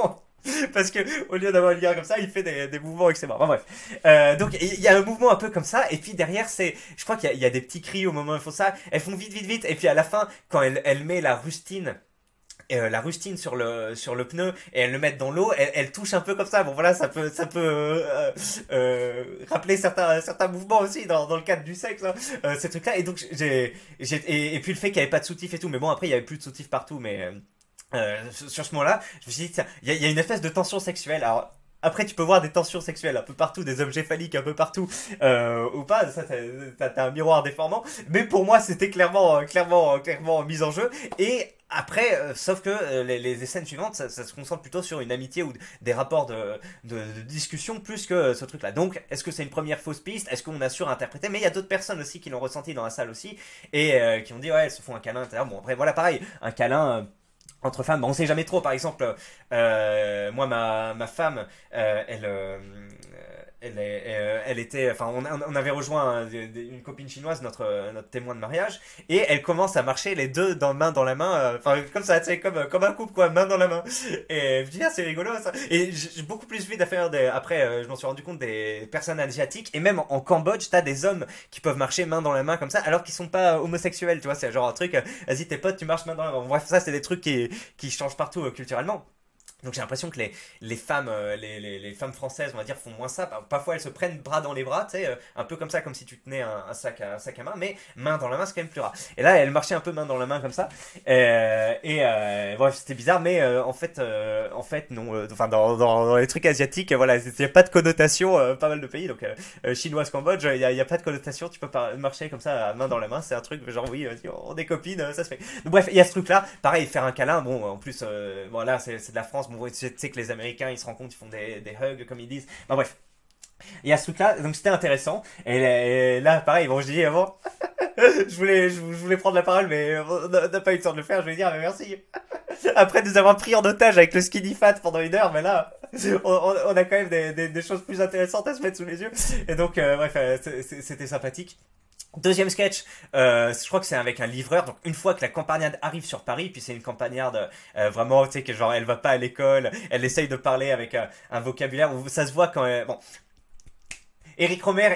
Parce que au lieu d'avoir une guerre comme ça, il fait des mouvements excellents. Enfin, bref. Donc il y a un mouvement un peu comme ça, et puis derrière c'est, je crois qu'il y a des petits cris au moment où elles font ça. Elles font vite, vite, vite, et puis à la fin, quand elle met la rustine sur le pneu et elle le met dans l'eau, elle touche un peu comme ça. Bon voilà, ça peut rappeler certains mouvements aussi dans le cadre du sexe, hein, ces trucs-là. Et donc et puis le fait qu'il n'y avait pas de soutif et tout, mais bon après il y avait plus de soutif partout, mais sur ce moment-là, je me suis dit, tiens, il y a une espèce de tension sexuelle. Alors, après, tu peux voir des tensions sexuelles un peu partout, des objets phalliques un peu partout, ou pas, ça, t'as un miroir déformant. Mais pour moi, c'était clairement mis en jeu. Et après, sauf que les scènes suivantes, ça se concentre plutôt sur une amitié ou des rapports de discussion plus que ce truc-là. Donc, est-ce que c'est une première fausse piste? Est-ce qu'on a surinterprété? Mais il y a d'autres personnes aussi qui l'ont ressenti dans la salle aussi, et qui ont dit, ouais, elles se font un câlin, etc. Bon, après, voilà, pareil, un câlin... entre femmes, bon, on sait jamais trop. Par exemple, moi, ma femme, elle était, enfin, on avait rejoint une copine chinoise, notre témoin de mariage, et elle commence à marcher les deux main dans la main, enfin, comme ça, tu sais, comme un couple, quoi, main dans la main. Et je dis, ah, c'est rigolo, ça. Et j'ai beaucoup plus vu d'affaires après, je m'en suis rendu compte des personnes asiatiques, et même en Cambodge, t'as des hommes qui peuvent marcher main dans la main comme ça, alors qu'ils sont pas homosexuels, tu vois, c'est genre un truc, vas-y, tes potes, tu marches main dans la main. Bref, ça, c'est des trucs qui changent partout culturellement. Donc j'ai l'impression que les femmes, les femmes françaises, on va dire, font moins ça. Parfois elles se prennent bras dans les bras, tu sais, un peu comme ça, comme si tu tenais un sac à main, mais main dans la main, c'est quand même plus rare. Et là, elle marchait un peu main dans la main comme ça. Bref, c'était bizarre, mais non. Enfin, dans les trucs asiatiques, voilà, il n'y a pas de connotation, pas mal de pays. Donc chinoise, Cambodge, il y a pas de connotation. Tu peux pas marcher comme ça, main dans la main. C'est un truc genre oui, vas-y, on est copines, ça se fait. Donc bref, il y a ce truc-là. Pareil, faire un câlin. Bon, en plus, bon là, c'est de la France. Bon, tu sais que les Américains, ils se rencontrent, ils font des hugs, comme ils disent. Bon, bref. Il y a ce truc-là, donc c'était intéressant. Et là, pareil, bon, je dis, bon, je voulais prendre la parole, mais on n'a pas eu le temps de le faire. Je vais dire, mais merci. Après nous avoir pris en otage avec le skinny fat pendant une heure, mais là, on a quand même des choses plus intéressantes à se mettre sous les yeux. Et donc, bref, c'était sympathique. Deuxième sketch, je crois que c'est avec un livreur. Donc une fois que la campagnarde arrive sur Paris, puis c'est une campagnarde vraiment, tu sais, que genre elle va pas à l'école, elle essaye de parler avec un vocabulaire où ça se voit quand bon. Eric Romer,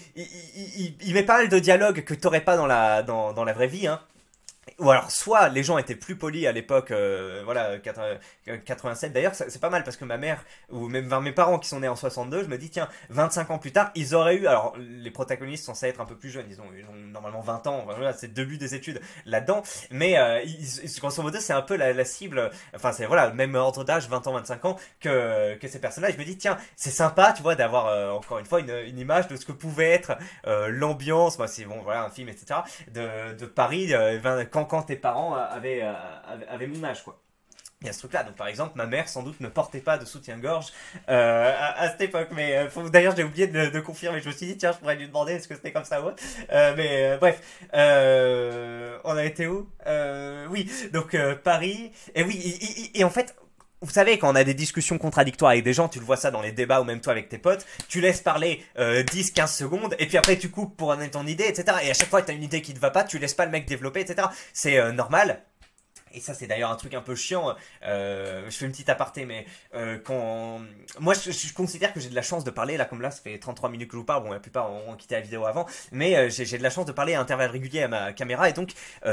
il met pas mal de dialogues que t'aurais pas dans la vraie vie, hein. Ou alors, soit les gens étaient plus polis à l'époque, voilà, 87. D'ailleurs, c'est pas mal parce que ma mère, ou même mes parents qui sont nés en 62, je me dis, tiens, 25 ans plus tard, ils auraient eu. Alors, les protagonistes sont censés être un peu plus jeunes, ils ont normalement 20 ans, voilà, c'est le début des études là-dedans. Mais, grosso modo, c'est un peu la cible, enfin, c'est voilà, le même ordre d'âge, 20 ans, 25 ans, que ces personnages. Je me dis, tiens, c'est sympa, tu vois, d'avoir, encore une fois, une image de ce que pouvait être l'ambiance, bah, c'est bon, voilà, un film, etc., de Paris, quand tes parents avaient mon âge, quoi. Il y a ce truc-là. Donc, par exemple, ma mère, sans doute, ne portait pas de soutien-gorge à cette époque. Mais d'ailleurs, j'ai oublié de confirmer. Je me suis dit, tiens, je pourrais lui demander est-ce que c'était comme ça ou autre. Bref. On a été où Oui, donc Paris. Et oui, et en fait, vous savez, quand on a des discussions contradictoires avec des gens, tu le vois ça dans les débats ou même toi avec tes potes, tu laisses parler 10-15 secondes et puis après tu coupes pour donner ton idée, etc. Et à chaque fois que tu as une idée qui ne va pas, tu laisses pas le mec développer, etc. C'est normal. Et ça, c'est d'ailleurs un truc un peu chiant. Je fais une petite aparté, mais quand... Moi, je considère que j'ai de la chance de parler. Là, comme là, ça fait 33 minutes que je vous parle. Bon, la plupart ont quitté la vidéo avant. Mais j'ai de la chance de parler à intervalles réguliers à ma caméra. Et donc,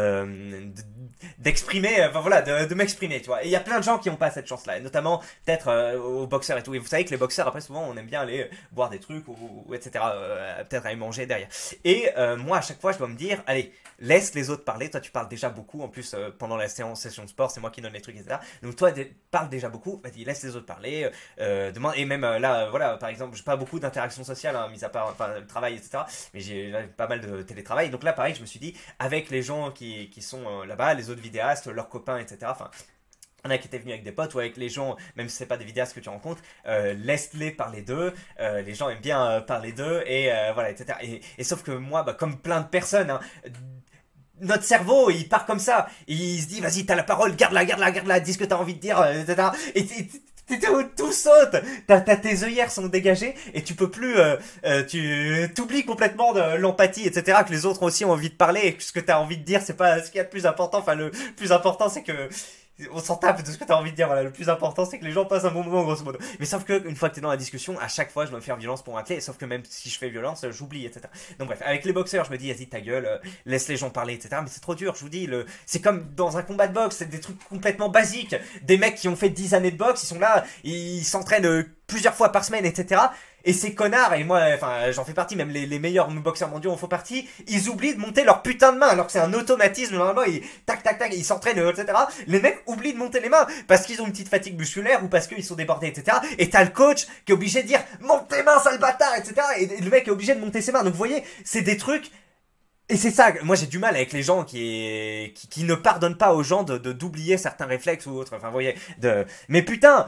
d'exprimer... Enfin, voilà, de m'exprimer, tu vois. Et il y a plein de gens qui n'ont pas cette chance-là. Et notamment, peut-être aux boxeurs et tout. Et vous savez que les boxeurs, après, souvent, on aime bien aller boire des trucs ou etc. Peut-être aller manger derrière. Et moi, à chaque fois, je dois me dire, allez, laisse les autres parler. Toi, tu parles déjà beaucoup. En plus, pendant la session de sport, c'est moi qui donne les trucs, etc. Donc toi, parle déjà beaucoup, vas-y, laisse les autres parler, demande, et même là, voilà, par exemple, j'ai pas beaucoup d'interactions sociales, hein, mis à part, enfin, le travail, etc. Mais j'ai pas mal de télétravail, donc là, pareil, je me suis dit, avec les gens qui sont là-bas, les autres vidéastes, leurs copains, etc., enfin, il y en a qui étaient venus avec des potes ou avec les gens, même si c'est pas des vidéastes que tu rencontres, laisse-les parler d'eux. Les gens aiment bien parler d'eux et voilà, etc. Et sauf que moi, bah, comme plein de personnes, hein, notre cerveau, il part comme ça. Il se dit, vas-y, t'as la parole, garde-la, dis ce que t'as envie de dire, etc. Et tout saute. Tes œillères sont dégagées et tu peux plus, tu t'oublies complètement de l'empathie, etc. Que les autres aussi ont envie de parler et que ce que t'as envie de dire, c'est pas ce qu'il y a de plus important. Enfin, le plus important, c'est que on s'en tape de ce que t'as envie de dire. Voilà, le plus important, c'est que les gens passent un bon moment, grosso modo. Mais sauf que, une fois que t'es dans la discussion, à chaque fois, je dois me faire violence pour racler. Sauf que même si je fais violence, j'oublie, etc. Donc bref, avec les boxeurs, je me dis, vas-y, ta gueule, laisse les gens parler, etc. Mais c'est trop dur, je vous dis. C'est comme dans un combat de boxe, c'est des trucs complètement basiques. Des mecs qui ont fait 10 années de boxe, ils sont là, ils s'entraînent plusieurs fois par semaine, etc. Et ces connards, et moi, enfin, j'en fais partie, même les meilleurs boxeurs mondiaux en font partie, ils oublient de monter leur putain de main, alors que c'est un automatisme, normalement, ils, tac, tac, tac, ils s'entraînent, etc. Les mecs oublient de monter les mains, parce qu'ils ont une petite fatigue musculaire, ou parce qu'ils sont débordés, etc. Et t'as le coach qui est obligé de dire, monte tes mains, sale bâtard, etc. Et le mec est obligé de monter ses mains. Donc vous voyez, c'est des trucs. Et c'est ça, moi j'ai du mal avec les gens qui ne pardonnent pas aux gens d'oublier certains réflexes ou autres. Enfin, vous voyez, mais putain,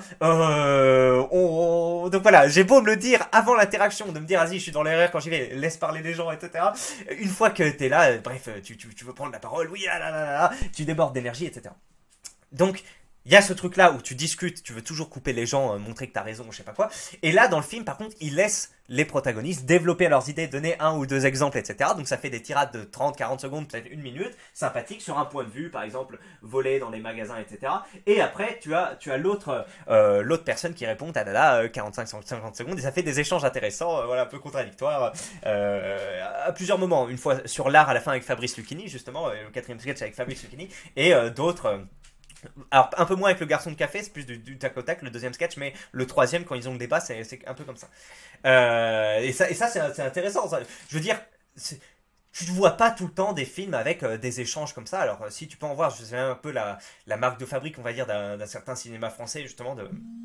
donc voilà, j'ai beau me le dire avant l'interaction, de me dire, vas-y, je suis dans l'erreur quand j'y vais, laisse parler les gens, etc. Une fois que t'es là, bref, tu veux prendre la parole, oui, là, là, là, là, tu débordes d'énergie, etc. Donc, il y a ce truc là où tu discutes, tu veux toujours couper les gens, montrer que t'as raison, je sais pas quoi. Et là, dans le film, par contre, il laisse les protagonistes développer leurs idées, donner un ou deux exemples, etc. Donc ça fait des tirades de 30, 40 secondes, peut-être une minute, sympathiques, sur un point de vue, par exemple, voler dans les magasins, etc. Et après, tu as l'autre personne qui répond, 45, 50 secondes, et ça fait des échanges intéressants, voilà, un peu contradictoires, à plusieurs moments. Une fois sur l'art à la fin avec Fabrice Lucchini, justement, le quatrième sketch avec Fabrice Lucchini, et d'autres... alors un peu moins avec le garçon de café, c'est plus du tac au tac, le deuxième sketch, mais le troisième, quand ils ont le débat, c'est un peu comme ça. Et ça c'est intéressant. Ça. Je veux dire, tu ne vois pas tout le temps des films avec des échanges comme ça. Alors si tu peux en voir, je sais un peu la marque de fabrique, on va dire, d'un certain cinéma français, justement.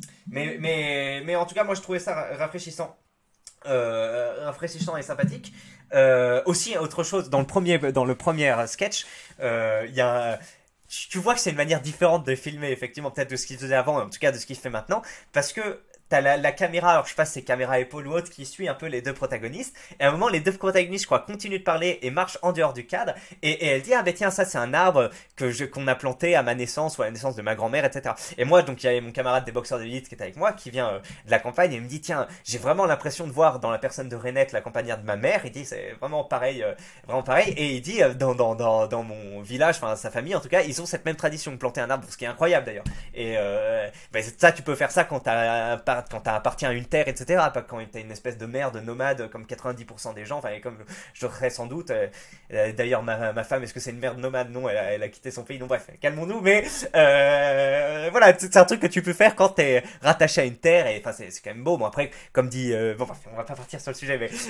Mais en tout cas, moi je trouvais ça rafraîchissant. Rafraîchissant et sympathique. Aussi, autre chose, dans le premier sketch, il y a... Tu vois que c'est une manière différente de filmer, effectivement, peut-être de ce qu'il faisait avant, en tout cas de ce qu'il fait maintenant, parce que t'as la caméra, alors je sais pas si c'est caméra épaule ou autre, qui suit un peu les deux protagonistes, et à un moment, les deux protagonistes, je crois, continuent de parler et marchent en dehors du cadre, et elle dit, ah ben tiens, ça c'est un arbre qu'on a planté à ma naissance, ou à la naissance de ma grand-mère, etc. Et moi, donc, il y avait mon camarade des boxeurs de l'élite qui était avec moi, qui vient de la campagne, et il me dit, tiens, j'ai vraiment l'impression de voir dans la personne de Renette la campagnarde de ma mère, il dit, c'est vraiment pareil, et il dit, dans mon village, enfin, sa famille, en tout cas, ils ont cette même tradition de planter un arbre, ce qui est incroyable d'ailleurs. Et ben, ça, tu peux faire ça quand t'as appartient à une terre, etc. Pas quand t'es une espèce de merde nomade comme 90% des gens, enfin, comme je le serais sans doute. D'ailleurs, ma femme, est-ce que c'est une merde nomade? Non, elle a quitté son pays. Non, bref, calmons-nous, mais voilà, c'est un truc que tu peux faire quand t'es rattaché à une terre, et enfin, c'est quand même beau. Bon, après, comme dit, bon, on va pas partir sur le sujet, mais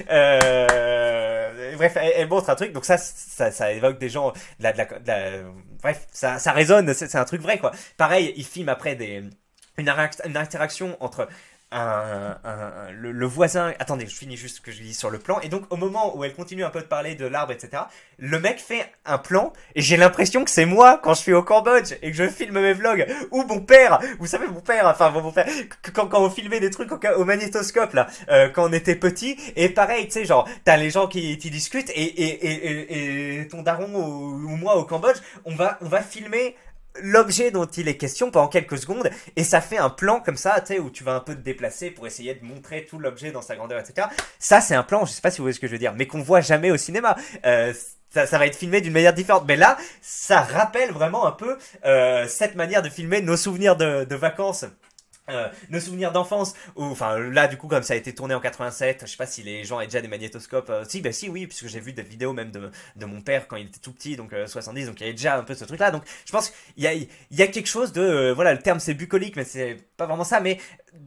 bref, elle montre un truc, donc ça évoque des gens, bref, ça résonne, c'est un truc vrai, quoi. Pareil, il filme après une interaction entre le voisin. Attendez, je finis juste ce que je dis sur le plan. Et donc, au moment où elle continue un peu de parler de l'arbre, etc., le mec fait un plan, et j'ai l'impression que c'est moi quand je suis au Cambodge et que je filme mes vlogs. Ou mon père, vous savez, mon père, enfin, mon père, quand on filmait des trucs au magnétoscope, là, quand on était petit, et pareil, tu sais, genre, t'as les gens qui discutent, et ton daron ou moi au Cambodge, on va filmer l'objet dont il est question pendant quelques secondes, et ça fait un plan comme ça, tu sais, où tu vas un peu te déplacer pour essayer de montrer tout l'objet dans sa grandeur, etc. Ça, c'est un plan, je sais pas si vous voyez ce que je veux dire, mais qu'on voit jamais au cinéma. Ça va être filmé d'une manière différente, mais là, ça rappelle vraiment un peu cette manière de filmer nos souvenirs de vacances. Nos souvenirs d'enfance, ou enfin là du coup comme ça a été tourné en 87, je sais pas si les gens avaient déjà des magnétoscopes, si oui, puisque j'ai vu des vidéos même de mon père quand il était tout petit, donc 70, donc il y avait déjà un peu ce truc là, donc je pense qu'il y a quelque chose de, voilà, le terme c'est bucolique, mais c'est pas vraiment ça, mais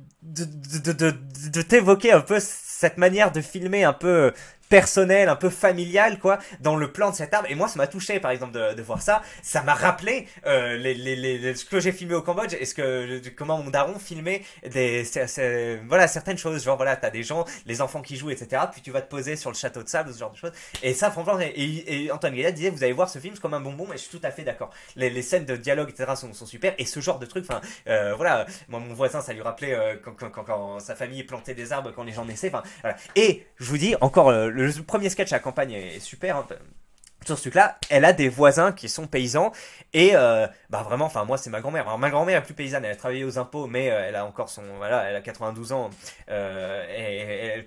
de t'évoquer un peu cette manière de filmer un peu personnel, un peu familial, quoi, dans le plan de cet arbre. Et moi, ça m'a touché, par exemple, de voir ça. Ça m'a rappelé ce que j'ai filmé au Cambodge, et comment mon daron filmait voilà, certaines choses. Genre, voilà, t'as des gens, les enfants qui jouent, etc. Puis tu vas te poser sur le château de sable, ce genre de choses. Et ça, franchement, et Antoine Gaillard disait, vous allez voir ce film, c'est comme un bonbon, et je suis tout à fait d'accord. Les scènes de dialogue, etc. sont super. Et ce genre de truc, enfin, voilà, moi, mon voisin, ça lui rappelait quand sa famille plantait des arbres, quand les gens naissaient, enfin, voilà. Et je vous dis, encore, le premier sketch à la campagne est super, hein, sur ce truc-là. Elle a des voisins qui sont paysans, et bah vraiment, enfin moi c'est ma grand-mère. Alors ma grand-mère est plus paysanne, elle a travaillé aux impôts, mais elle a encore elle a 92 ans, et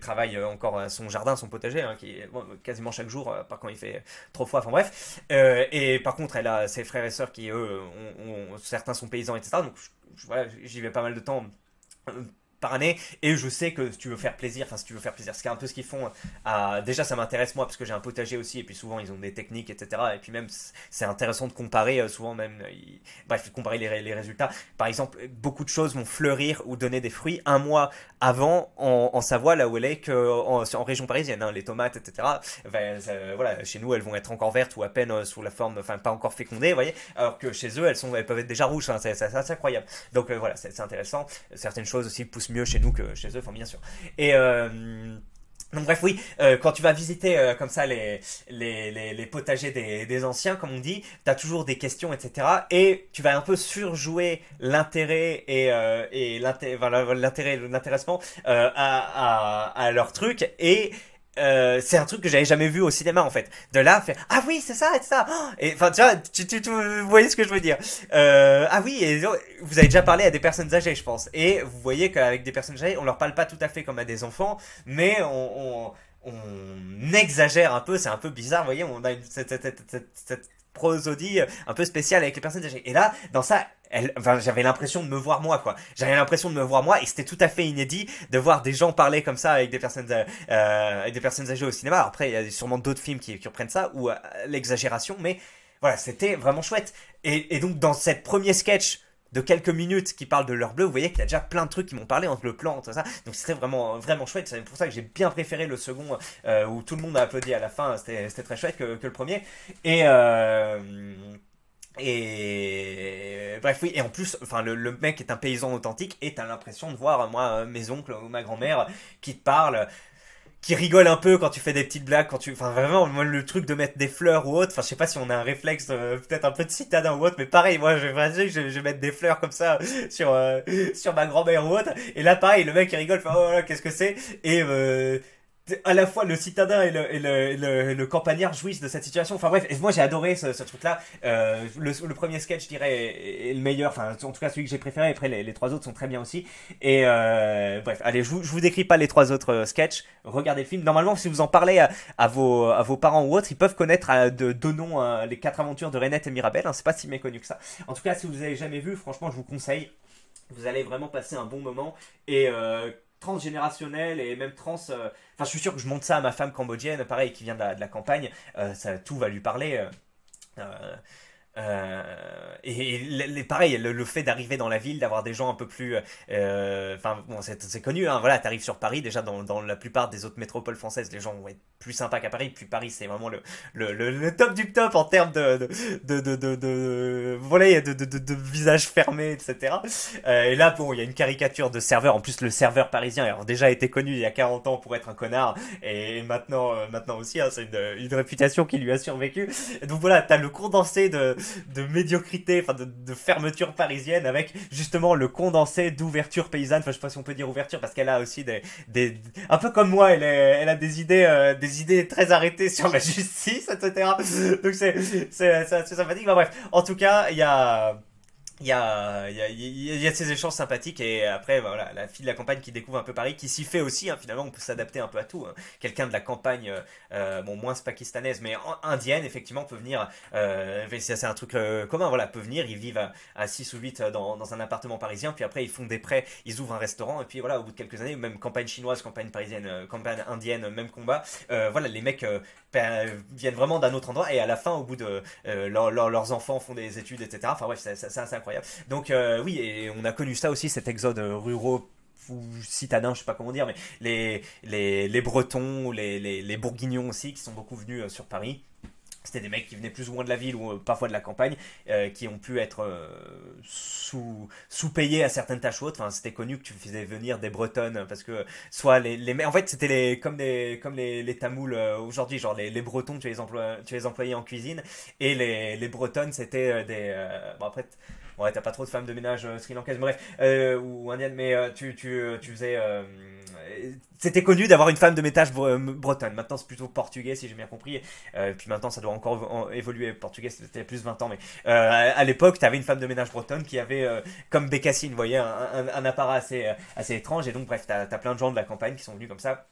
travaille encore à son jardin, son potager, hein, qui est bon, quasiment chaque jour, par quand il fait trop froid, enfin bref. Et par contre, elle a ses frères et sœurs qui, eux, certains sont paysans, etc. Donc voilà, j'y vais pas mal de temps par année, et je sais que si tu veux faire plaisir, enfin si tu veux faire plaisir, c'est un peu ce qu'ils font. Déjà, ça m'intéresse moi parce que j'ai un potager aussi, et puis souvent ils ont des techniques, etc. Et puis même c'est intéressant de comparer, souvent même, bref, comparer les résultats. Par exemple, beaucoup de choses vont fleurir ou donner des fruits un mois avant en Savoie, là où elle est, en région parisienne, hein, les tomates, etc. Ben, voilà, chez nous elles vont être encore vertes ou à peine sous la forme, enfin pas encore fécondées, vous voyez, alors que chez eux elles peuvent être déjà rouges, hein, c'est incroyable. Donc voilà, c'est intéressant. Certaines choses aussi poussent mieux chez nous que chez eux, enfin bien sûr. Et donc bref, oui, quand tu vas visiter comme ça les potagers des anciens, comme on dit, tu as toujours des questions, etc. Et tu vas un peu surjouer l'intérêt et l'intéressement à leur truc. Et c'est un truc que j'avais jamais vu au cinéma en fait. De là, faire ah oui c'est ça et ça. Et enfin tu vois, vous voyez ce que je veux dire. Ah oui, et vous avez déjà parlé à des personnes âgées, je pense. Et vous voyez qu'avec des personnes âgées, on leur parle pas tout à fait comme à des enfants, mais on exagère un peu. C'est un peu bizarre, vous voyez. On a cette prosodie un peu spéciale avec les personnes âgées. Et là, dans ça, enfin, j'avais l'impression de me voir moi, quoi. J'avais l'impression de me voir moi, et c'était tout à fait inédit de voir des gens parler comme ça avec des personnes âgées au cinéma. Alors après, il y a sûrement d'autres films qui reprennent ça, ou l'exagération, mais voilà, c'était vraiment chouette. Et donc, dans cette premier sketch de quelques minutes qui parle de l'heure bleue, vous voyez qu'il y a déjà plein de trucs qui m'ont parlé entre le plan, tout ça. Donc c'était vraiment, vraiment chouette. C'est pour ça que j'ai bien préféré le second où tout le monde a applaudi à la fin. C'était très chouette que le premier. Et, bref, oui, et en plus, enfin, le mec est un paysan authentique et t'as l'impression de voir, moi, mes oncles ou ma grand-mère qui te parlent, qui rigole un peu quand tu fais des petites blagues, enfin vraiment, moi le truc de mettre des fleurs ou autre, enfin je sais pas si on a un réflexe peut-être un peu de citadin ou autre, mais pareil, moi je vais mettre des fleurs comme ça sur ma grand-mère ou autre, et là pareil, le mec il rigole, fait oh là qu'est-ce que c'est, et à la fois le citadin et le campagnard jouissent de cette situation. Enfin bref, et moi j'ai adoré ce truc-là. Le premier sketch, je dirais, est le meilleur. Enfin, en tout cas celui que j'ai préféré. Après, les trois autres sont très bien aussi. Et bref, allez, je vous décris pas les trois autres sketchs. Regardez le film. Normalement, si vous en parlez à vos parents ou autres, ils peuvent connaître de nom les quatre aventures de Renette et Mirabel. Hein, c'est pas si méconnu que ça. En tout cas, si vous avez jamais vu, franchement, je vous conseille. Vous allez vraiment passer un bon moment. Et transgénérationnel et même enfin je suis sûr que je montre ça à ma femme cambodgienne pareil qui vient de la campagne, tout va lui parler, euh, et pareil, le fait d'arriver dans la ville, d'avoir des gens un peu plus, enfin bon, c'est connu, hein, voilà, t'arrives sur Paris, déjà dans la plupart des autres métropoles françaises, les gens vont être plus sympas qu'à Paris, puis Paris c'est vraiment le top du top en termes voilà, de visage fermé, etc. Et là, bon, il y a une caricature de serveur, en plus le serveur parisien a déjà été connu il y a 40 ans pour être un connard, et maintenant aussi, hein, c'est une réputation qui lui a survécu. Et donc voilà, t'as le condensé de médiocrité, enfin de fermeture parisienne avec justement le condensé d'ouverture paysanne. Enfin, je sais pas si on peut dire ouverture parce qu'elle a aussi un peu comme moi, elle a des idées très arrêtées sur la justice, etc. Donc c'est assez sympathique. Bah, bref, en tout cas, il y a ces échanges sympathiques, et après voilà, la fille de la campagne qui découvre un peu Paris, qui s'y fait aussi, hein, finalement on peut s'adapter un peu à tout, hein. Quelqu'un de la campagne, bon moins pakistanaise mais indienne effectivement peut venir, c'est un truc commun, voilà, peut venir, ils vivent à 6 ou 8 dans un appartement parisien, puis après ils font des prêts, ils ouvrent un restaurant, et puis voilà, au bout de quelques années, même campagne chinoise, campagne parisienne, campagne indienne, même combat, voilà, les mecs viennent vraiment d'un autre endroit, et à la fin, au bout de leurs enfants font des études, etc. Enfin bref, c'est incroyable. Donc oui, et on a connu ça aussi, cet exode ruraux ou citadins, je sais pas comment dire, mais les Bretons, les Bourguignons aussi, qui sont beaucoup venus sur Paris. C'était des mecs qui venaient plus ou moins de la ville ou parfois de la campagne, qui ont pu être sous-payés à certaines tâches autres. Enfin, c'était connu que tu faisais venir des Bretonnes parce que soit en fait c'était comme les Tamouls aujourd'hui, genre les Bretons tu les employais en cuisine, et les Bretonnes c'était bon après ouais, t'as pas trop de femmes de ménage sri-lankaises, bref, ou indiennes, mais tu faisais. C'était connu d'avoir une femme de ménage bretonne. Maintenant, c'est plutôt portugais, si j'ai bien compris. Puis maintenant, ça doit encore évoluer. Portugais, c'était plus 20 ans, mais à l'époque, t'avais une femme de ménage bretonne qui avait, comme Bécassine, vous voyez, un apparat assez étrange. Et donc, bref, t'as plein de gens de la campagne qui sont venus comme ça.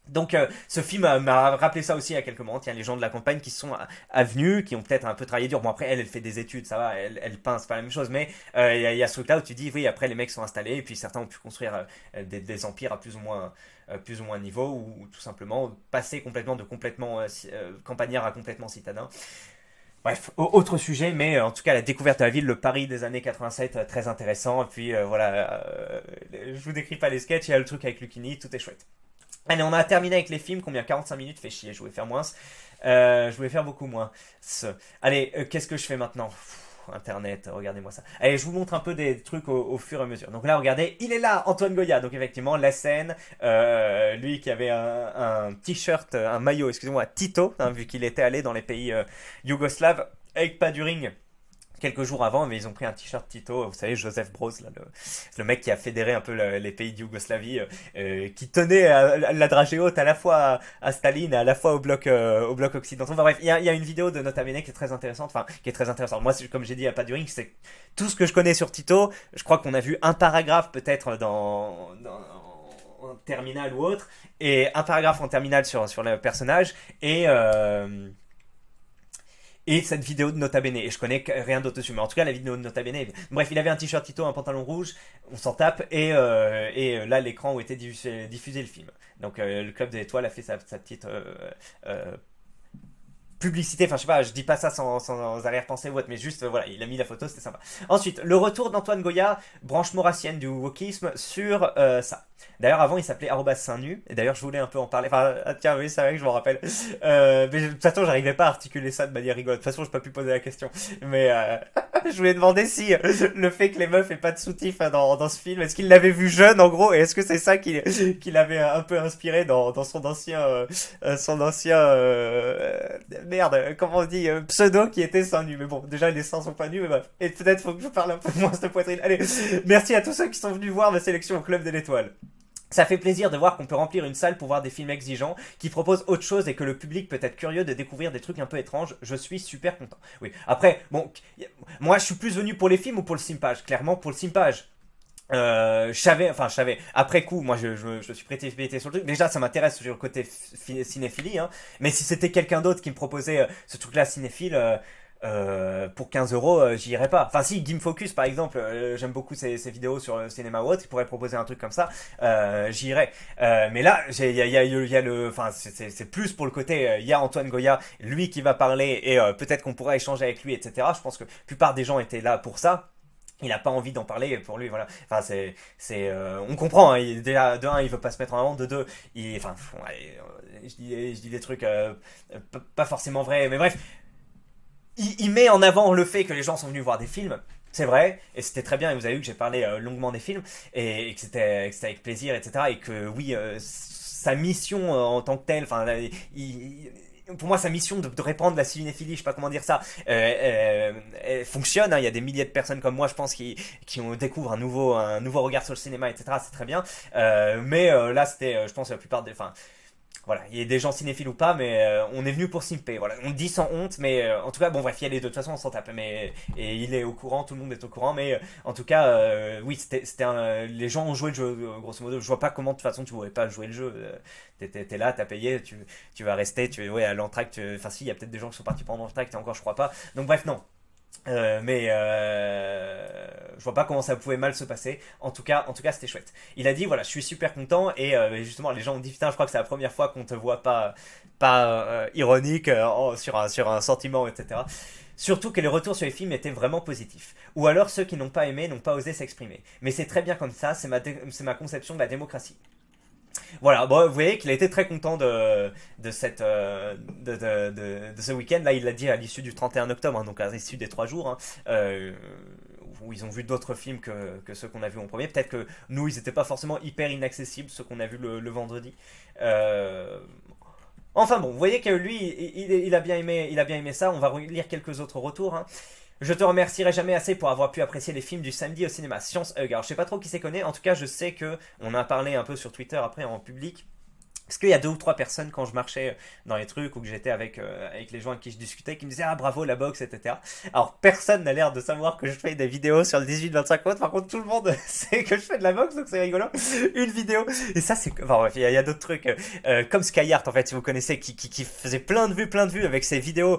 Donc ce film m'a rappelé ça aussi à quelques moments. Tiens, les gens de la campagne qui sont venus, qui ont peut-être un peu travaillé dur. Bon après elle fait des études, ça va, elle peint, c'est pas la même chose. Mais il y a ce truc là où tu dis oui, après les mecs sont installés et puis certains ont pu construire des empires à plus ou moins niveau ou tout simplement passer complètement de complètement campagnard à complètement citadin. Bref, autre sujet, mais en tout cas la découverte de la ville, le Paris des années 87, très intéressant. Et puis voilà, je vous décris pas les sketchs, il y a le truc avec Lucchini, tout est chouette. Allez, on a terminé avec les films. Combien? 45 minutes, fait chier. Je voulais faire moins. Je voulais faire beaucoup moins. Allez, qu'est-ce que je fais maintenant? Internet, regardez-moi ça. Allez, je vous montre un peu des trucs au fur et à mesure. Donc là, regardez, il est là, Antoine Goya. Donc effectivement, la scène, lui qui avait un t-shirt, un maillot, excusez-moi, Tito, hein, vu qu'il était allé dans les pays yougoslaves avec Paduring quelques jours avant, mais ils ont pris un t-shirt Tito, vous savez, Joseph Broz, là, le mec qui a fédéré un peu les pays de Yougoslavie, qui tenait la dragée haute à la fois à Staline et à la fois au bloc occidental. Enfin bref, il y a une vidéo de Nota Bene qui est très intéressante, enfin, qui est très intéressante. Moi, comme j'ai dit à Paduring, c'est tout ce que je connais sur Tito. Je crois qu'on a vu un paragraphe peut-être en terminale ou autre, et un paragraphe en terminale sur le personnage, et cette vidéo de Nota Bene. Et je connais rien d'autre dessus. Mais en tout cas, la vidéo de Nota Bene. Bref, il avait un t-shirt Tito, un pantalon rouge. On s'en tape. Et là, l'écran où était diffusé le film. Donc, le Club des Étoiles a fait sa petite publicité, enfin je sais pas, je dis pas ça sans arrière-pensée ou autre, mais juste voilà, il a mis la photo, c'était sympa. Ensuite, le retour d'Antoine Goya, branche maurassienne du wokisme, sur ça. D'ailleurs, avant, il s'appelait @saintnu, et d'ailleurs, je voulais un peu en parler. Enfin, tiens, oui, c'est vrai que je m'en rappelle. Mais de toute façon, j'arrivais pas à articuler ça de manière rigolote. De toute façon, je peux pas pu poser la question. Mais je voulais demander si le fait que les meufs aient pas de soutif dans ce film, est-ce qu'il l'avait vu jeune, en gros, et est-ce que c'est ça qui l'avait un peu inspiré dans son ancien merde, comment on dit, pseudo qui était seins nus. Mais bon, déjà les seins sont pas nus, mais bref. Et peut-être faut que je parle un peu moins de poitrine. Allez, merci à tous ceux qui sont venus voir ma sélection au Club de l'Étoile. Ça fait plaisir de voir qu'on peut remplir une salle pour voir des films exigeants, qui proposent autre chose et que le public peut être curieux de découvrir des trucs un peu étranges. Je suis super content. Oui, après, bon, moi je suis plus venu pour les films ou pour le simpage? Clairement pour le simpage. Je savais, après coup, moi je suis précipité sur le truc. Déjà, ça m'intéresse sur le côté cinéphilie, hein. Mais si c'était quelqu'un d'autre qui me proposait ce truc-là cinéphile, pour 15 euros, j'y irais pas. Enfin, si, Game Focus par exemple, j'aime beaucoup ses vidéos sur le cinéma ou autre, il pourrait proposer un truc comme ça, j'y irais. Mais là, il y a le. Enfin, c'est plus pour le côté, il y a Antoine Goya, lui qui va parler, et peut-être qu'on pourra échanger avec lui, etc. Je pense que la plupart des gens étaient là pour ça. Il n'a pas envie d'en parler pour lui, voilà. Enfin, on comprend, hein. Déjà, de un, il veut pas se mettre en avant, de deux, enfin, ouais, je dis des trucs pas forcément vrais, mais bref, il met en avant le fait que les gens sont venus voir des films. C'est vrai, et c'était très bien, et vous avez vu que j'ai parlé longuement des films, et que c'était avec plaisir, etc. Et que oui, sa mission en tant que telle, enfin, pour moi, sa mission de répandre la cinéphilie, je sais pas comment dire ça, elle fonctionne, hein. Il y a des milliers de personnes comme moi, je pense, qui découvrent un nouveau regard sur le cinéma, etc. C'est très bien. Mais là, c'était, je pense, la plupart des, enfin, voilà, il y a des gens cinéphiles ou pas, mais on est venu pour simper. Voilà, on le dit sans honte, mais en tout cas, bon bref, il y a les deux. De toute façon, on s'en tape. Mais et il est au courant, tout le monde est au courant. Mais en tout cas, oui, les gens ont joué le jeu, grosso modo. Je vois pas comment de toute façon tu pourrais pas jouer le jeu. T'es là, t'as payé, tu vas rester. Ouais, à l'entracte. Enfin, si, il y a peut-être des gens qui sont partis pendant l'entracte et encore, je crois pas. Donc bref, non. Mais je vois pas comment ça pouvait mal se passer. En tout cas, c'était chouette. Il a dit voilà, je suis super content, et justement les gens ont dit putain, je crois que c'est la première fois qu'on te voit pas ironique sur un sentiment, etc. Surtout que les retours sur les films étaient vraiment positifs. Ou alors ceux qui n'ont pas aimé n'ont pas osé s'exprimer. Mais c'est très bien comme ça, c'est ma conception de la démocratie. Voilà, bon, vous voyez qu'il a été très content de ce week-end. Là, il l'a dit à l'issue du 31 octobre, hein, donc à l'issue des 3 jours, hein, où ils ont vu d'autres films que ceux qu'on a vus en premier. Peut-être que nous, ils n'étaient pas forcément hyper inaccessibles, ceux qu'on a vus le vendredi. Enfin bon, vous voyez que lui, il a bien aimé ça. On va lire quelques autres retours, hein. Je te remercierai jamais assez pour avoir pu apprécier les films du samedi au cinéma. Science Hug. Alors, je sais pas trop qui s'y connaît. En tout cas, je sais que on a parlé un peu sur Twitter après en public. Parce qu'il y a deux ou trois personnes quand je marchais dans les trucs ou que j'étais avec les gens avec qui je discutais qui me disaient ah bravo la boxe, etc. Alors personne n'a l'air de savoir que je fais des vidéos sur le 18-25 autres. Par contre tout le monde sait que je fais de la boxe, donc c'est rigolo. Une vidéo. Et ça c'est... Enfin bref, il y a d'autres trucs comme Skyheart en fait, si vous connaissez, qui faisait plein de vues avec ses vidéos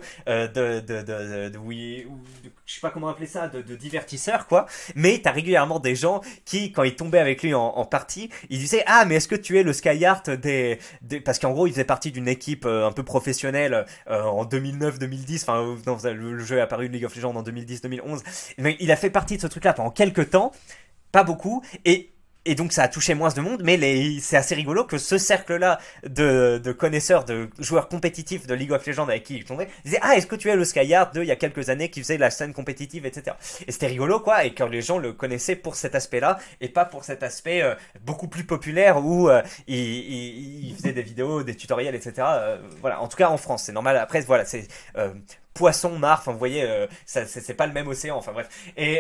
oui, je sais pas comment appeler ça, de divertisseurs quoi. Mais t'as régulièrement des gens qui, quand ils tombaient avec lui en partie, ils disaient ah mais est-ce que tu es le Skyheart parce qu'en gros il faisait partie d'une équipe un peu professionnelle en 2009-2010, enfin non, le jeu est apparu League of Legends en 2010-2011, mais il a fait partie de ce truc là pendant quelques temps, pas beaucoup, et donc ça a touché moins de monde, mais c'est assez rigolo que ce cercle-là de connaisseurs, de joueurs compétitifs de League of Legends avec qui ils tombaient, disaient ah est-ce que tu es le Skyheart de il y a quelques années qui faisait la scène compétitive, etc. Et c'était rigolo quoi, et que les gens le connaissaient pour cet aspect-là et pas pour cet aspect beaucoup plus populaire où il faisait des vidéos, des tutoriels, etc. Voilà, en tout cas en France, c'est normal. Après voilà, c'est poisson, mar, enfin vous voyez, c'est pas le même océan, enfin bref.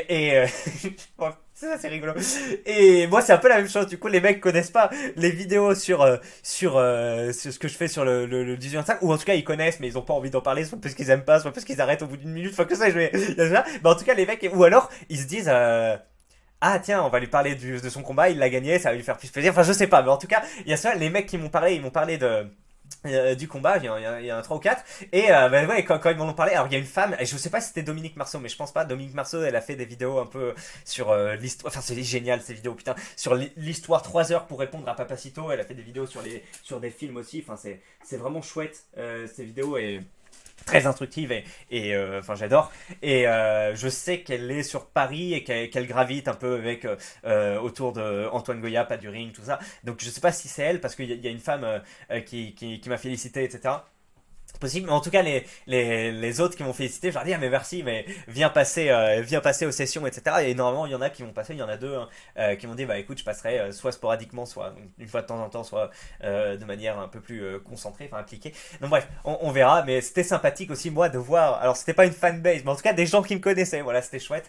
C'est rigolo. Et moi, c'est un peu la même chose. Du coup, les mecs connaissent pas les vidéos sur ce que je fais sur le 18-25, ou en tout cas, ils connaissent, mais ils ont pas envie d'en parler, soit parce qu'ils aiment pas, soit parce qu'ils arrêtent au bout d'une minute. Enfin, que ça, mais en tout cas, les mecs, ou alors, ils se disent, ah tiens, on va lui parler de son combat, il l'a gagné, ça va lui faire plus plaisir. Enfin, je sais pas, mais en tout cas, il y a ça, les mecs qui m'ont parlé, ils m'ont parlé du combat, il y a un 3 ou 4 et bah ouais, quand ils m'en ont parlé, alors il y a une femme, et je sais pas si c'était Dominique Marceau, mais je pense pas. Dominique Marceau, elle a fait des vidéos un peu sur l'histoire, enfin c'est génial ces vidéos, putain, sur l'histoire 3 heures pour répondre à Papacito. Elle a fait des vidéos sur des films aussi, enfin c'est vraiment chouette ces vidéos, et très instructive, enfin j'adore, et je sais qu'elle est sur Paris et qu'elle gravite un peu avec autour de Antoine Goya, pas du ring, tout ça, donc je sais pas si c'est elle parce qu'il y a une femme qui m'a félicité, etc. Possible, mais en tout cas les autres qui m'ont félicité, je leur dis ah mais merci, mais viens passer aux sessions, etc. Et normalement il y en a qui vont passer, il y en a deux hein, qui m'ont dit bah écoute je passerai soit sporadiquement, soit une fois de temps en temps, soit de manière un peu plus concentrée, enfin appliquée. Donc bref, on verra, mais c'était sympathique aussi moi de voir, alors c'était pas une fanbase, mais en tout cas des gens qui me connaissaient, voilà, c'était chouette.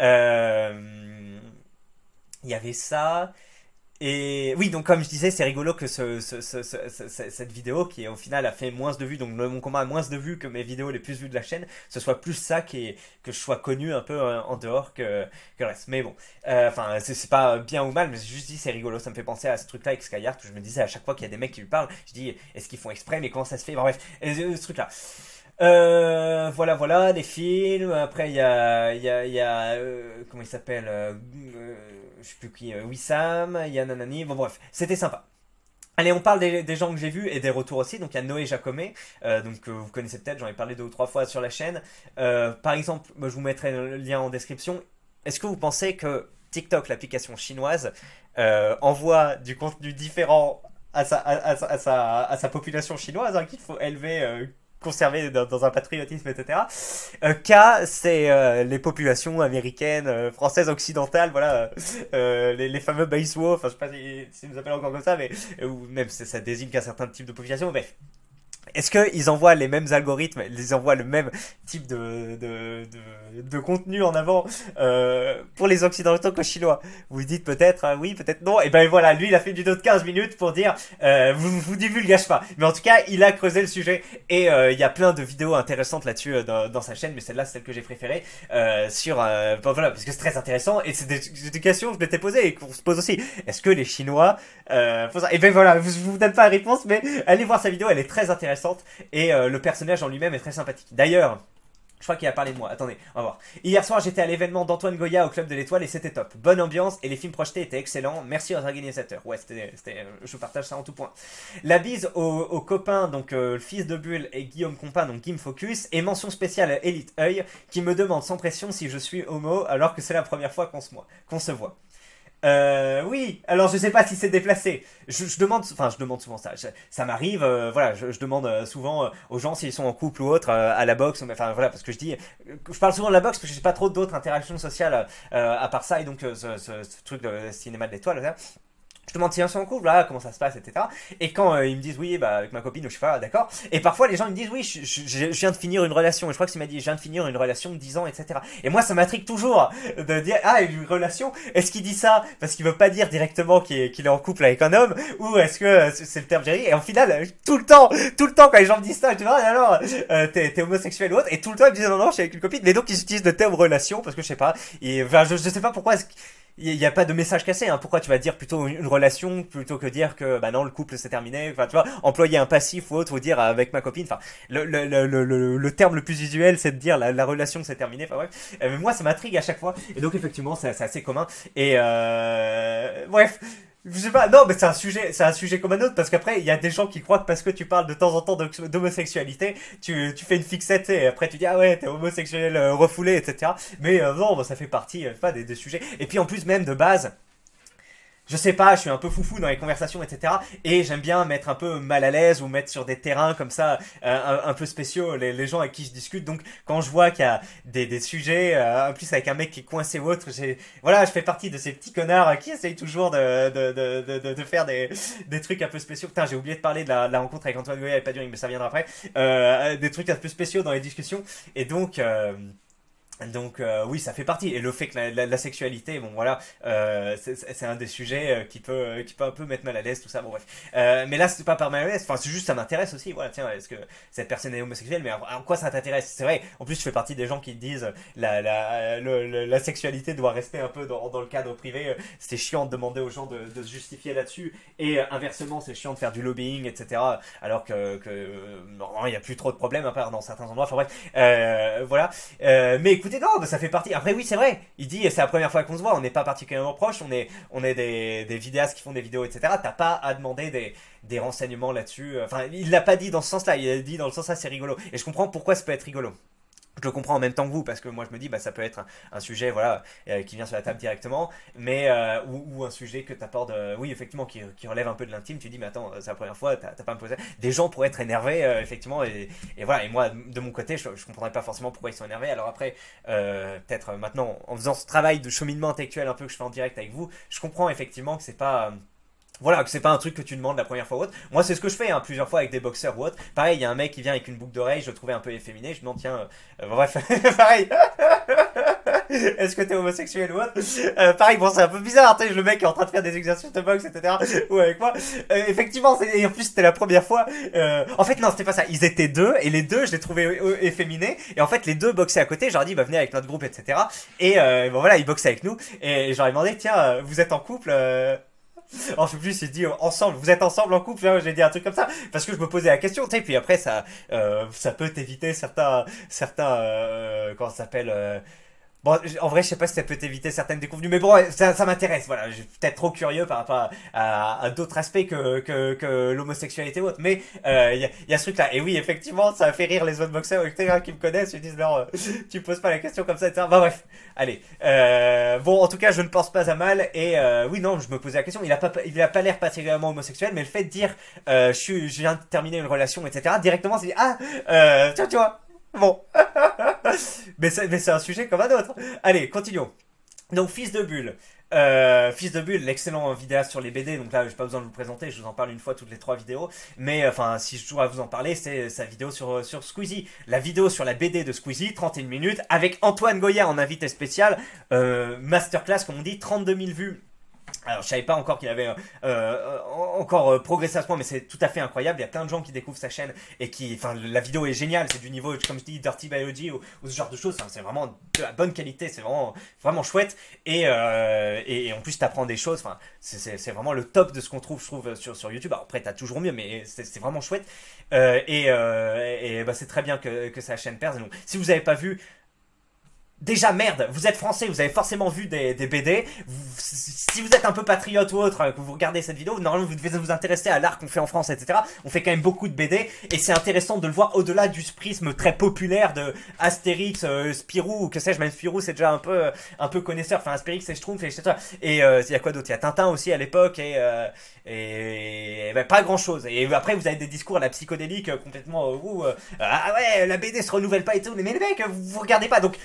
Il y avait ça. Et oui, donc comme je disais, c'est rigolo que cette vidéo qui au final a fait moins de vues, donc mon combat a moins de vues que mes vidéos les plus vues de la chaîne, ce soit plus ça que je sois connu un peu en dehors que le reste. Mais bon, enfin c'est pas bien ou mal, mais j'ai juste dit c'est rigolo, ça me fait penser à ce truc-là avec Skyheart où je me disais à chaque fois qu'il y a des mecs qui lui parlent, je dis est-ce qu'ils font exprès, mais comment ça se fait, bon, bref, et ce truc-là. Voilà, des films. Après, comment il s'appelle je sais plus qui, Wissam, il y a Nanani. Bon, bref, c'était sympa. Allez, on parle des gens que j'ai vus et des retours aussi. Donc, il y a Noé Jacomet, donc vous connaissez peut-être, j'en ai parlé deux ou trois fois sur la chaîne. Par exemple, je vous mettrai le lien en description. Est-ce que vous pensez que TikTok, l'application chinoise, envoie du contenu différent à sa population chinoise, hein, qu'il faut élever, conserver dans un patriotisme, etc. K, c'est les populations américaines, françaises, occidentales, voilà, les fameux Baïswo, enfin je sais pas si nous appellent encore comme ça, mais ou même ça désigne qu'un certain type de population, bref. Est-ce qu'ils envoient les mêmes algorithmes, ils envoient le même type de contenu en avant pour les occidentaux qu'aux chinois? Vous dites peut-être oui, peut-être non. Et ben voilà, lui il a fait une vidéo de 15 minutes pour dire vous divulgage pas. Mais en tout cas, il a creusé le sujet et il y a plein de vidéos intéressantes là-dessus dans sa chaîne, mais celle-là c'est celle que j'ai préférée bon, voilà, parce que c'est très intéressant et c'est des questions que je m'étais posées et qu'on se pose aussi. Est-ce que les Chinois font ça? Et ben voilà, je vous donne pas la réponse, mais allez voir sa vidéo, elle est très intéressante. Et le personnage en lui-même est très sympathique. D'ailleurs, je crois qu'il a parlé de moi. Attendez, on va voir. Hier soir, j'étais à l'événement d'Antoine Goya au Club de l'Étoile et c'était top. Bonne ambiance et les films projetés étaient excellents. Merci aux organisateurs. Ouais, je partage ça en tout point. La bise aux copains, donc le fils de Bulle et Guillaume Compas, donc Game Focus. Et mention spéciale à Elite Oeil qui me demande sans pression si je suis homo alors que c'est la première fois qu'on se voit. Oui, alors je sais pas si c'est déplacé. Je demande souvent ça. Ça m'arrive, voilà, je demande souvent aux gens s'ils sont en couple ou autre à la boxe. Enfin voilà, parce que je parle souvent de la boxe parce que j'ai pas trop d'autres interactions sociales à part ça et donc ce truc de cinéma de l'étoile. Là. Je demande si ils sont en couple, là, comment ça se passe, etc. Et quand ils me disent oui, bah avec ma copine, je sais pas, d'accord. Et parfois les gens ils me disent oui, je viens de finir une relation. Et je crois que c'est m'a dit, je viens de finir une relation de 10 ans, etc. Et moi ça m'intrigue toujours de dire ah une relation. Est-ce qu'il dit ça parce qu'il veut pas dire directement qu'il est en couple avec un homme, ou est-ce que c'est le terme géri? Et en final, tout le temps quand les gens me disent ça, je dis ah alors t'es homosexuel ou autre, et tout le temps ils me disent non non, je suis avec une copine. Mais donc ils utilisent le terme relation parce que je sais pas. Et enfin je sais pas pourquoi. Il n'y a pas de message cassé, hein. Pourquoi tu vas dire plutôt une relation plutôt que dire que bah non le couple c'est terminé. Enfin tu vois, employer un passif ou autre ou dire avec ma copine. Enfin le terme le plus usuel c'est de dire la relation c'est terminé. Enfin bref, mais moi ça m'intrigue à chaque fois. Et donc effectivement c'est assez commun. Et bref. Je sais pas, non, mais c'est un sujet comme un autre, parce qu'après, il y a des gens qui croient que parce que tu parles de temps en temps d'homosexualité, tu fais une fixette, et après tu dis, ah ouais, t'es homosexuel refoulé, etc. Mais non, bah, ça fait partie, pas des sujets. Et puis en plus, même de base, je sais pas, je suis un peu foufou dans les conversations, etc. Et j'aime bien mettre un peu mal à l'aise ou mettre sur des terrains comme ça, un peu spéciaux, les gens avec qui je discute. Donc, quand je vois qu'il y a des sujets, en plus avec un mec qui est coincé ou autre, voilà, je fais partie de ces petits connards qui essayent toujours de faire des trucs un peu spéciaux. Putain, j'ai oublié de parler de la rencontre avec Antoine Goya et Paduring, mais ça viendra après. Des trucs un peu spéciaux dans les discussions. Et donc oui, ça fait partie. Et le fait que la sexualité, bon voilà, c'est un des sujets qui peut un peu mettre mal à l'aise, tout ça. Bon bref. Mais là, c'est pas par mal à l'aise. Enfin, c'est juste ça m'intéresse aussi. Voilà, tiens, est-ce que cette personne est homosexuelle? Mais en quoi ça t'intéresse? C'est vrai. En plus, je fais partie des gens qui disent la sexualité doit rester un peu dans le cadre privé. C'est chiant de demander aux gens de se justifier là-dessus. Et inversement, c'est chiant de faire du lobbying, etc. Alors que non, il y a plus trop de problèmes à part dans certains endroits. Enfin bref, voilà. Mais écoutez, non, bah, ça fait partie. Après, oui, c'est vrai. Il dit, c'est la première fois qu'on se voit. On n'est pas particulièrement proches. On est des vidéastes qui font des vidéos, etc. T'as pas à demander des renseignements là-dessus. Enfin, il l'a pas dit dans ce sens-là. Il a dit dans le sens là, c'est rigolo. Et je comprends pourquoi ça peut être rigolo. Je le comprends en même temps que vous, parce que moi je me dis bah ça peut être un sujet voilà qui vient sur la table directement, mais ou un sujet que t'apportes oui effectivement qui relève un peu de l'intime. Tu dis mais attends, c'est la première fois, t'as pas me posé. Des gens pourraient être énervés effectivement, et voilà. Et moi de mon côté je comprendrais pas forcément pourquoi ils sont énervés. Alors après peut-être maintenant en faisant ce travail de cheminement intellectuel un peu que je fais en direct avec vous, je comprends effectivement que c'est pas voilà, que c'est pas un truc que tu demandes la première fois ou autre. Moi, c'est ce que je fais, hein, plusieurs fois avec des boxeurs ou autre. Pareil, il y a un mec qui vient avec une boucle d'oreille, je le trouvais un peu efféminé, je me demande, tiens, bref, pareil. Est-ce que t'es homosexuel ou autre? Pareil, bon, c'est un peu bizarre, tu sais, le mec est en train de faire des exercices de boxe, etc. Ou avec moi. Effectivement, et en plus, c'était la première fois. En fait, non, c'était pas ça. Ils étaient deux, et les deux, je les trouvais efféminés. Et en fait, les deux boxaient à côté. J'aurais dit, bah, venez avec notre groupe, etc. Et bon, voilà, ils boxaient avec nous. Et j'aurais demandé, tiens, vous êtes en couple alors je sais plus, il dit ensemble, vous êtes ensemble en couple, j'ai dit un truc comme ça, parce que je me posais la question, tu sais, puis après ça peut t'éviter comment ça s'appelle, bon, en vrai, je sais pas si ça peut t'éviter certaines déconvenues, mais bon, ça m'intéresse, voilà, je suis peut-être trop curieux par rapport à d'autres aspects que l'homosexualité ou autre, mais il y a ce truc-là, et oui, effectivement, ça a fait rire les autres boxeurs qui me connaissent, ils disent non, tu poses pas la question comme ça, etc. Bah bref, allez, bon, en tout cas, je ne pense pas à mal, et oui, non, je me posais la question, il a pas l'air particulièrement homosexuel, mais le fait de dire, je viens de terminer une relation, etc., directement, c'est dit, ah, tiens, tu vois, bon. mais c'est un sujet comme un autre. Allez, continuons. Donc, Fils de Bulle, l'excellent vidéaste sur les BD. Donc là, j'ai pas besoin de vous présenter, je vous en parle une fois toutes les 3 vidéos. Mais enfin, si je dois vous en parler, c'est sa vidéo sur Squeezie. La vidéo sur la BD de Squeezie, 31 minutes, avec Antoine Goya en invité spécial. Masterclass, comme on dit, 32 000 vues. Alors je savais pas encore qu'il avait encore progressé à ce point, mais c'est tout à fait incroyable. Il y a plein de gens qui découvrent sa chaîne et enfin la vidéo est géniale, c'est du niveau comme je dis Dirty Biology ou ce genre de choses. Enfin, c'est vraiment de la bonne qualité, c'est vraiment chouette et en plus t'apprends des choses. Enfin c'est vraiment le top de ce qu'on trouve, je trouve sur YouTube. Alors, après t'as toujours mieux, mais c'est vraiment chouette et bah, c'est très bien que sa chaîne perce. Donc si vous avez pas vu, déjà merde, vous êtes français, vous avez forcément vu des BD. Si vous êtes un peu patriote ou autre, que vous regardez cette vidéo, normalement vous devez vous intéresser à l'art qu'on fait en France, etc. On fait quand même beaucoup de BD et c'est intéressant de le voir au-delà du prisme très populaire de Astérix, Spirou ou que sais-je. Même Spirou c'est déjà un peu connaisseur. Enfin Astérix et Schtroumpf et etc. Et il y a quoi d'autre? Il y a Tintin aussi à l'époque et ben, pas grand-chose. Et après vous avez des discours à la psychodélique complètement ah ouais la BD se renouvelle pas et tout. Mais les mecs vous regardez pas donc.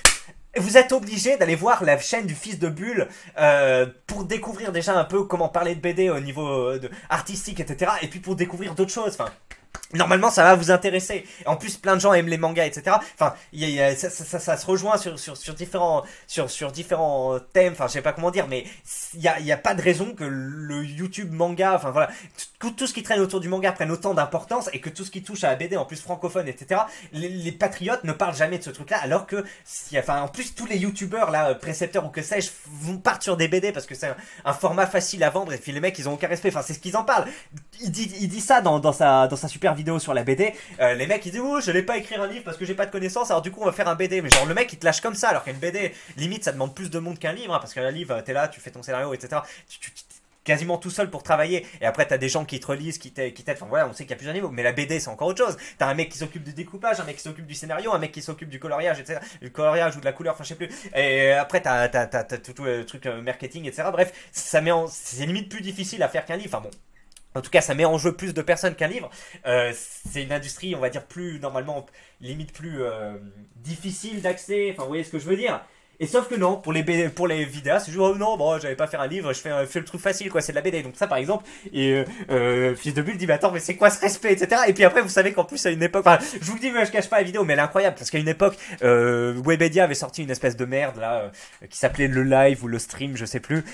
vous êtes obligé d'aller voir la chaîne du fils de Bulle pour découvrir déjà un peu comment parler de BD au niveau artistique, etc. Et puis pour découvrir d'autres choses. Enfin, normalement, ça va vous intéresser. En plus, plein de gens aiment les mangas, etc. Enfin, ça se rejoint sur différents thèmes. Enfin, je sais pas comment dire, mais il y a pas de raison que le YouTube manga, enfin voilà, tout ce qui traîne autour du manga prenne autant d'importance et que tout ce qui touche à la BD, en plus francophone, etc. Les patriotes ne parlent jamais de ce truc-là, alors que, enfin, en plus, tous les YouTubeurs là, précepteurs ou que sais-je, partent sur des BD parce que c'est un format facile à vendre et puis les mecs, ils ont aucun respect. Enfin, c'est ce qu'ils en parlent. Il dit ça dans sa super vidéo sur la BD, les mecs ils disent oh je vais pas écrire un livre parce que j'ai pas de connaissances, alors du coup on va faire un BD, mais genre le mec il te lâche comme ça, alors qu'une BD limite ça demande plus de monde qu'un livre, hein, parce qu'un livre t'es là, tu fais ton scénario, etc. Quasiment tout seul pour travailler, et après t'as des gens qui te relisent, qui t'aident, enfin voilà, on sait qu'il y a plusieurs niveaux, mais la BD c'est encore autre chose. T'as un mec qui s'occupe du découpage, un mec qui s'occupe du scénario, un mec qui s'occupe du coloriage, etc. Du coloriage ou de la couleur, enfin je sais plus. Et après t'as tout le truc marketing, etc. Bref, c'est limite plus difficile à faire qu'un livre. Enfin bon, en tout cas, ça met en jeu plus de personnes qu'un livre. C'est une industrie, on va dire, plus, normalement, limite plus difficile d'accès. Enfin, vous voyez ce que je veux dire? Et sauf que non, pour les vidéastes, c'est juste, oh non, bon, j'avais pas faire un livre, je fais le truc facile, quoi, c'est de la BD. Donc ça, par exemple, et Fils de Bulle dit, mais attends, mais c'est quoi ce respect, etc. Et puis après, vous savez qu'en plus, à une époque, enfin, je vous le dis, mais je cache pas la vidéo, mais elle est incroyable, parce qu'à une époque, Webedia avait sorti une espèce de merde, là, qui s'appelait le live ou le stream, je sais plus,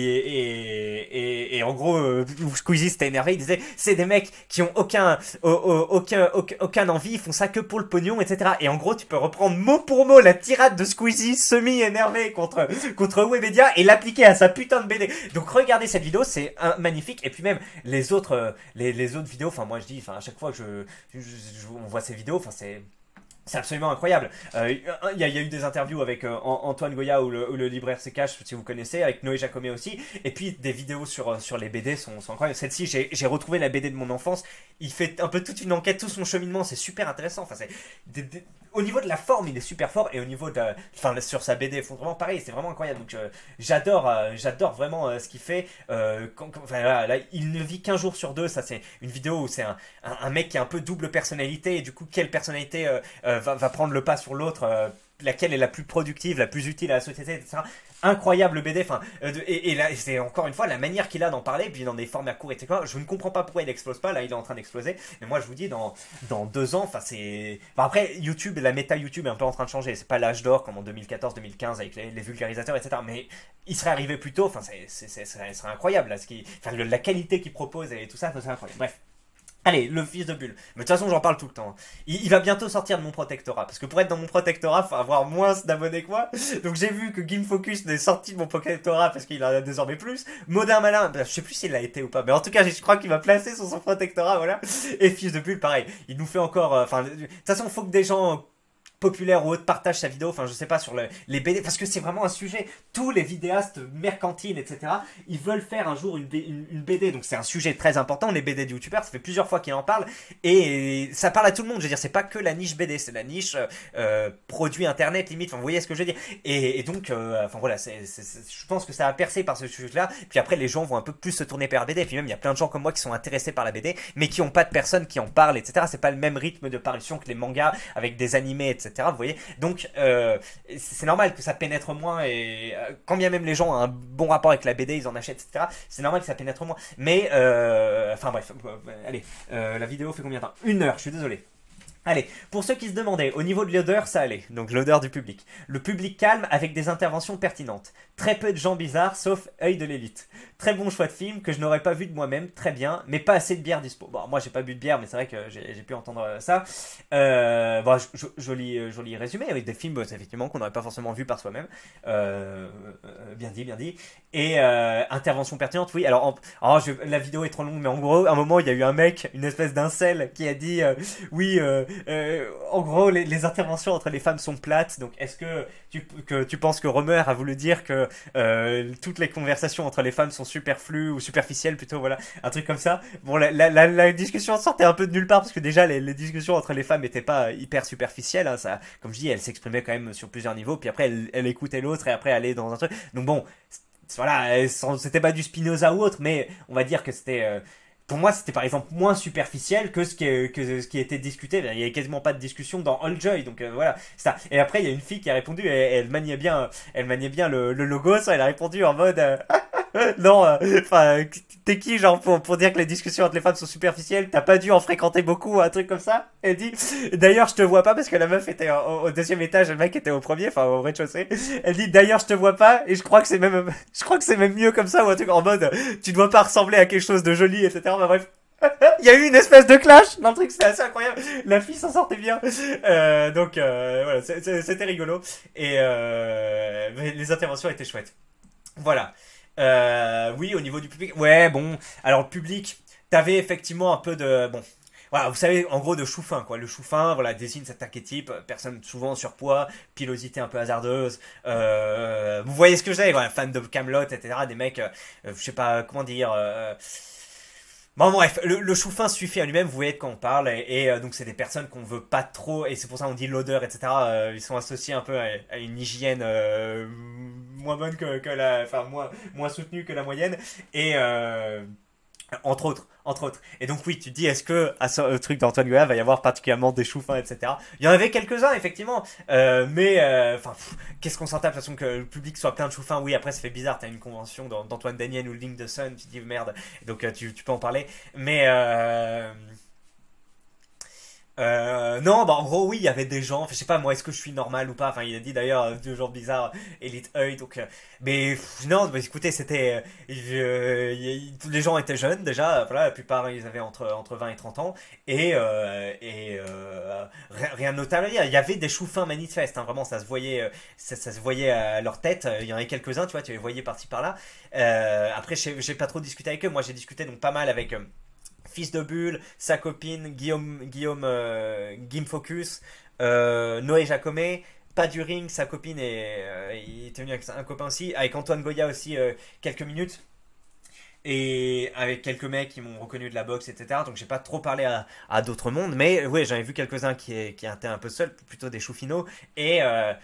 et en gros, Squeezie s'était énervé, il disait, c'est des mecs qui ont aucun envie, ils font ça que pour le pognon, etc. Et en gros, tu peux reprendre mot pour mot la tirade de Squeezie, énervé contre Webedia, et l'appliquer à sa putain de BD. Donc regardez cette vidéo, c'est magnifique. Et puis même les autres vidéos, enfin moi je dis, enfin à chaque fois que on voit ces vidéos, enfin c'est absolument incroyable. Il y a eu des interviews avec Antoine Goya ou le libraire CK, si vous connaissez, avec Noé Jacomet aussi. Et puis des vidéos sur les BD sont incroyables. Celle-ci, j'ai retrouvé la BD de mon enfance. Il fait un peu toute une enquête, tout son cheminement. C'est super intéressant. Enfin, au niveau de la forme, il est super fort. Et au niveau sur sa BD, ils font vraiment pareil. C'est vraiment incroyable. Donc j'adore vraiment ce qu'il fait. Enfin, là, il ne vit qu'un jour sur deux. Ça, c'est une vidéo où c'est un mec qui a un peu double personnalité. Et du coup, quelle personnalité va prendre le pas sur l'autre, laquelle est la plus productive, la plus utile à la société, etc. Incroyable BD, enfin, et là, c'est encore une fois la manière qu'il a d'en parler, puis dans des formats courts, etc. Je ne comprends pas pourquoi il explose pas, là il est en train d'exploser, mais moi je vous dis, dans 2 ans, enfin c'est. Enfin, après, YouTube, la méta YouTube est un peu en train de changer, c'est pas l'âge d'or comme en 2014-2015 avec les vulgarisateurs, etc. Mais il serait arrivé plus tôt, enfin, ça serait incroyable, là, la qualité qu'il propose et tout ça, c'est incroyable. Bref. Allez, le fils de Bulle. Mais de toute façon, j'en parle tout le temps. Il va bientôt sortir de mon protectorat. Parce que pour être dans mon protectorat, il faut avoir moins d'abonnés que moi. Donc j'ai vu que Game Focus est sorti de mon protectorat parce qu'il en a désormais plus. Modern Malin, je sais plus s'il l'a été ou pas. Mais en tout cas, je crois qu'il va placer sur son protectorat, voilà. Et fils de Bulle, pareil. Il nous fait encore... Enfin, de toute façon, il faut que des gens populaire ou autre partage sa vidéo, enfin je sais pas, sur les BD, parce que c'est vraiment un sujet. Tous les vidéastes mercantiles, etc., ils veulent faire un jour une BD, donc c'est un sujet très important. Les BD de youtubeurs, ça fait plusieurs fois qu'ils en parlent, et ça parle à tout le monde. Je veux dire, c'est pas que la niche BD, c'est la niche produit internet limite, enfin vous voyez ce que je veux dire. Et donc, enfin voilà, je pense que ça a percé par ce sujet-là, puis après les gens vont un peu plus se tourner vers la BD, et puis même il y a plein de gens comme moi qui sont intéressés par la BD, mais qui ont pas de personnes qui en parlent, etc. C'est pas le même rythme de parution que les mangas, avec des animés, etc. Vous voyez, donc c'est normal que ça pénètre moins, et quand bien même les gens ont un bon rapport avec la BD, ils en achètent, etc. C'est normal que ça pénètre moins, mais enfin bref, allez, la vidéo fait combien de temps? 1 heure, je suis désolé. Allez, pour ceux qui se demandaient, au niveau de l'odeur, ça allait. Donc l'odeur du public. Le public calme avec des interventions pertinentes. Très peu de gens bizarres, sauf œil de l'élite. Très bon choix de film que je n'aurais pas vu de moi-même, très bien, mais pas assez de bière dispo. Bon, moi j'ai pas bu de bière, mais c'est vrai que j'ai pu entendre ça. Bon, joli résumé, avec des films effectivement qu'on n'aurait pas forcément vu par soi-même. Bien dit, bien dit. Et intervention pertinente, oui. Alors, la vidéo est trop longue, mais en gros, à un moment, il y a eu un mec, une espèce d'incel, qui a dit oui. En gros, les interventions entre les femmes sont plates. Donc, est-ce que tu penses que Romer a voulu dire que toutes les conversations entre les femmes sont superflues ou superficielles plutôt, voilà, un truc comme ça. Bon, la discussion sortait un peu de nulle part parce que déjà les discussions entre les femmes n'étaient pas hyper superficielles. Hein, ça, comme je dis, elle s'exprimait quand même sur plusieurs niveaux. Puis après, elle écoutait l'autre et après elle allait dans un truc. Donc bon, voilà, c'était pas du Spinoza ou autre, mais on va dire que c'était pour moi, c'était par exemple moins superficiel que ce qui était discuté. Il y avait quasiment pas de discussion dans All Joy, donc voilà. Ça. Et après, il y a une fille qui a répondu, elle maniait bien le logo, ça. Elle a répondu en mode, non, enfin, t'es qui, genre, pour dire que les discussions entre les femmes sont superficielles, t'as pas dû en fréquenter beaucoup, un truc comme ça. Elle dit, d'ailleurs, je te vois pas parce que la meuf était au deuxième étage, le mec était au premier, enfin au rez-de-chaussée. Elle dit, d'ailleurs, je te vois pas et je crois que c'est même mieux comme ça ou un truc en mode, tu dois pas ressembler à quelque chose de joli, etc. Bah, bref. Il y a eu une espèce de clash dans le truc, c'était assez incroyable. La fille s'en sortait bien. Donc voilà, c'était rigolo. Et mais les interventions étaient chouettes. Voilà. Oui, au niveau du public. Ouais, bon. Alors, le public, t'avais effectivement un peu de. Bon. Voilà, vous savez, en gros, de chou-fin, quoi. Le chou-fin, voilà, désigne cet archétype. Personne souvent surpoids, pilosité un peu hasardeuse. Vous voyez ce que j'ai, quoi. Fan de Camelot, etc. Des mecs, je sais pas comment dire. Bon, bref, le chou-fin suffit à lui-même, vous voyez de quoi on parle, donc c'est des personnes qu'on veut pas trop, et c'est pour ça qu'on dit l'odeur, etc. Ils sont associés un peu à une hygiène moins bonne que la, enfin moins soutenue que la moyenne, et entre autres. Et donc oui, tu te dis, est-ce que à ce truc d'Antoine Goya va y avoir particulièrement des chou-fins, etc. Il y en avait quelques-uns, effectivement, mais enfin, qu'est-ce qu'on s'en tape, de toute façon, que le public soit plein de chou-fins. Oui, après, ça fait bizarre, t'as une convention d'Antoine Daniel ou le Link de Sun, tu te dis, merde, donc tu peux en parler. Mais non, bah en gros oui, il y avait des gens, enfin, je sais pas moi, est-ce que je suis normal ou pas, enfin il a dit d'ailleurs deux jours bizarres, Elite Œil, donc mais non, mais écoutez, c'était les gens étaient jeunes déjà, voilà, la plupart ils avaient entre 20 et 30 ans rien de notable à dire. Il y avait des choux-fins manifestes, hein, vraiment ça se voyait, ça se voyait à leur tête, il y en avait quelques-uns, tu vois, tu les voyais par-ci par-là. Après j'ai pas trop discuté avec eux, moi j'ai discuté donc pas mal avec Fils de Bulle, sa copine, Guillaume Focus, Noé Jacomet, pas du ring, sa copine et il était venu avec un copain aussi, avec Antoine Goya aussi quelques minutes. Et avec quelques mecs qui m'ont reconnu de la boxe, etc. Donc j'ai pas trop parlé à d'autres mondes, mais oui, j'en ai vu quelques-uns qui étaient un peu seuls, plutôt des choux finaux. Et,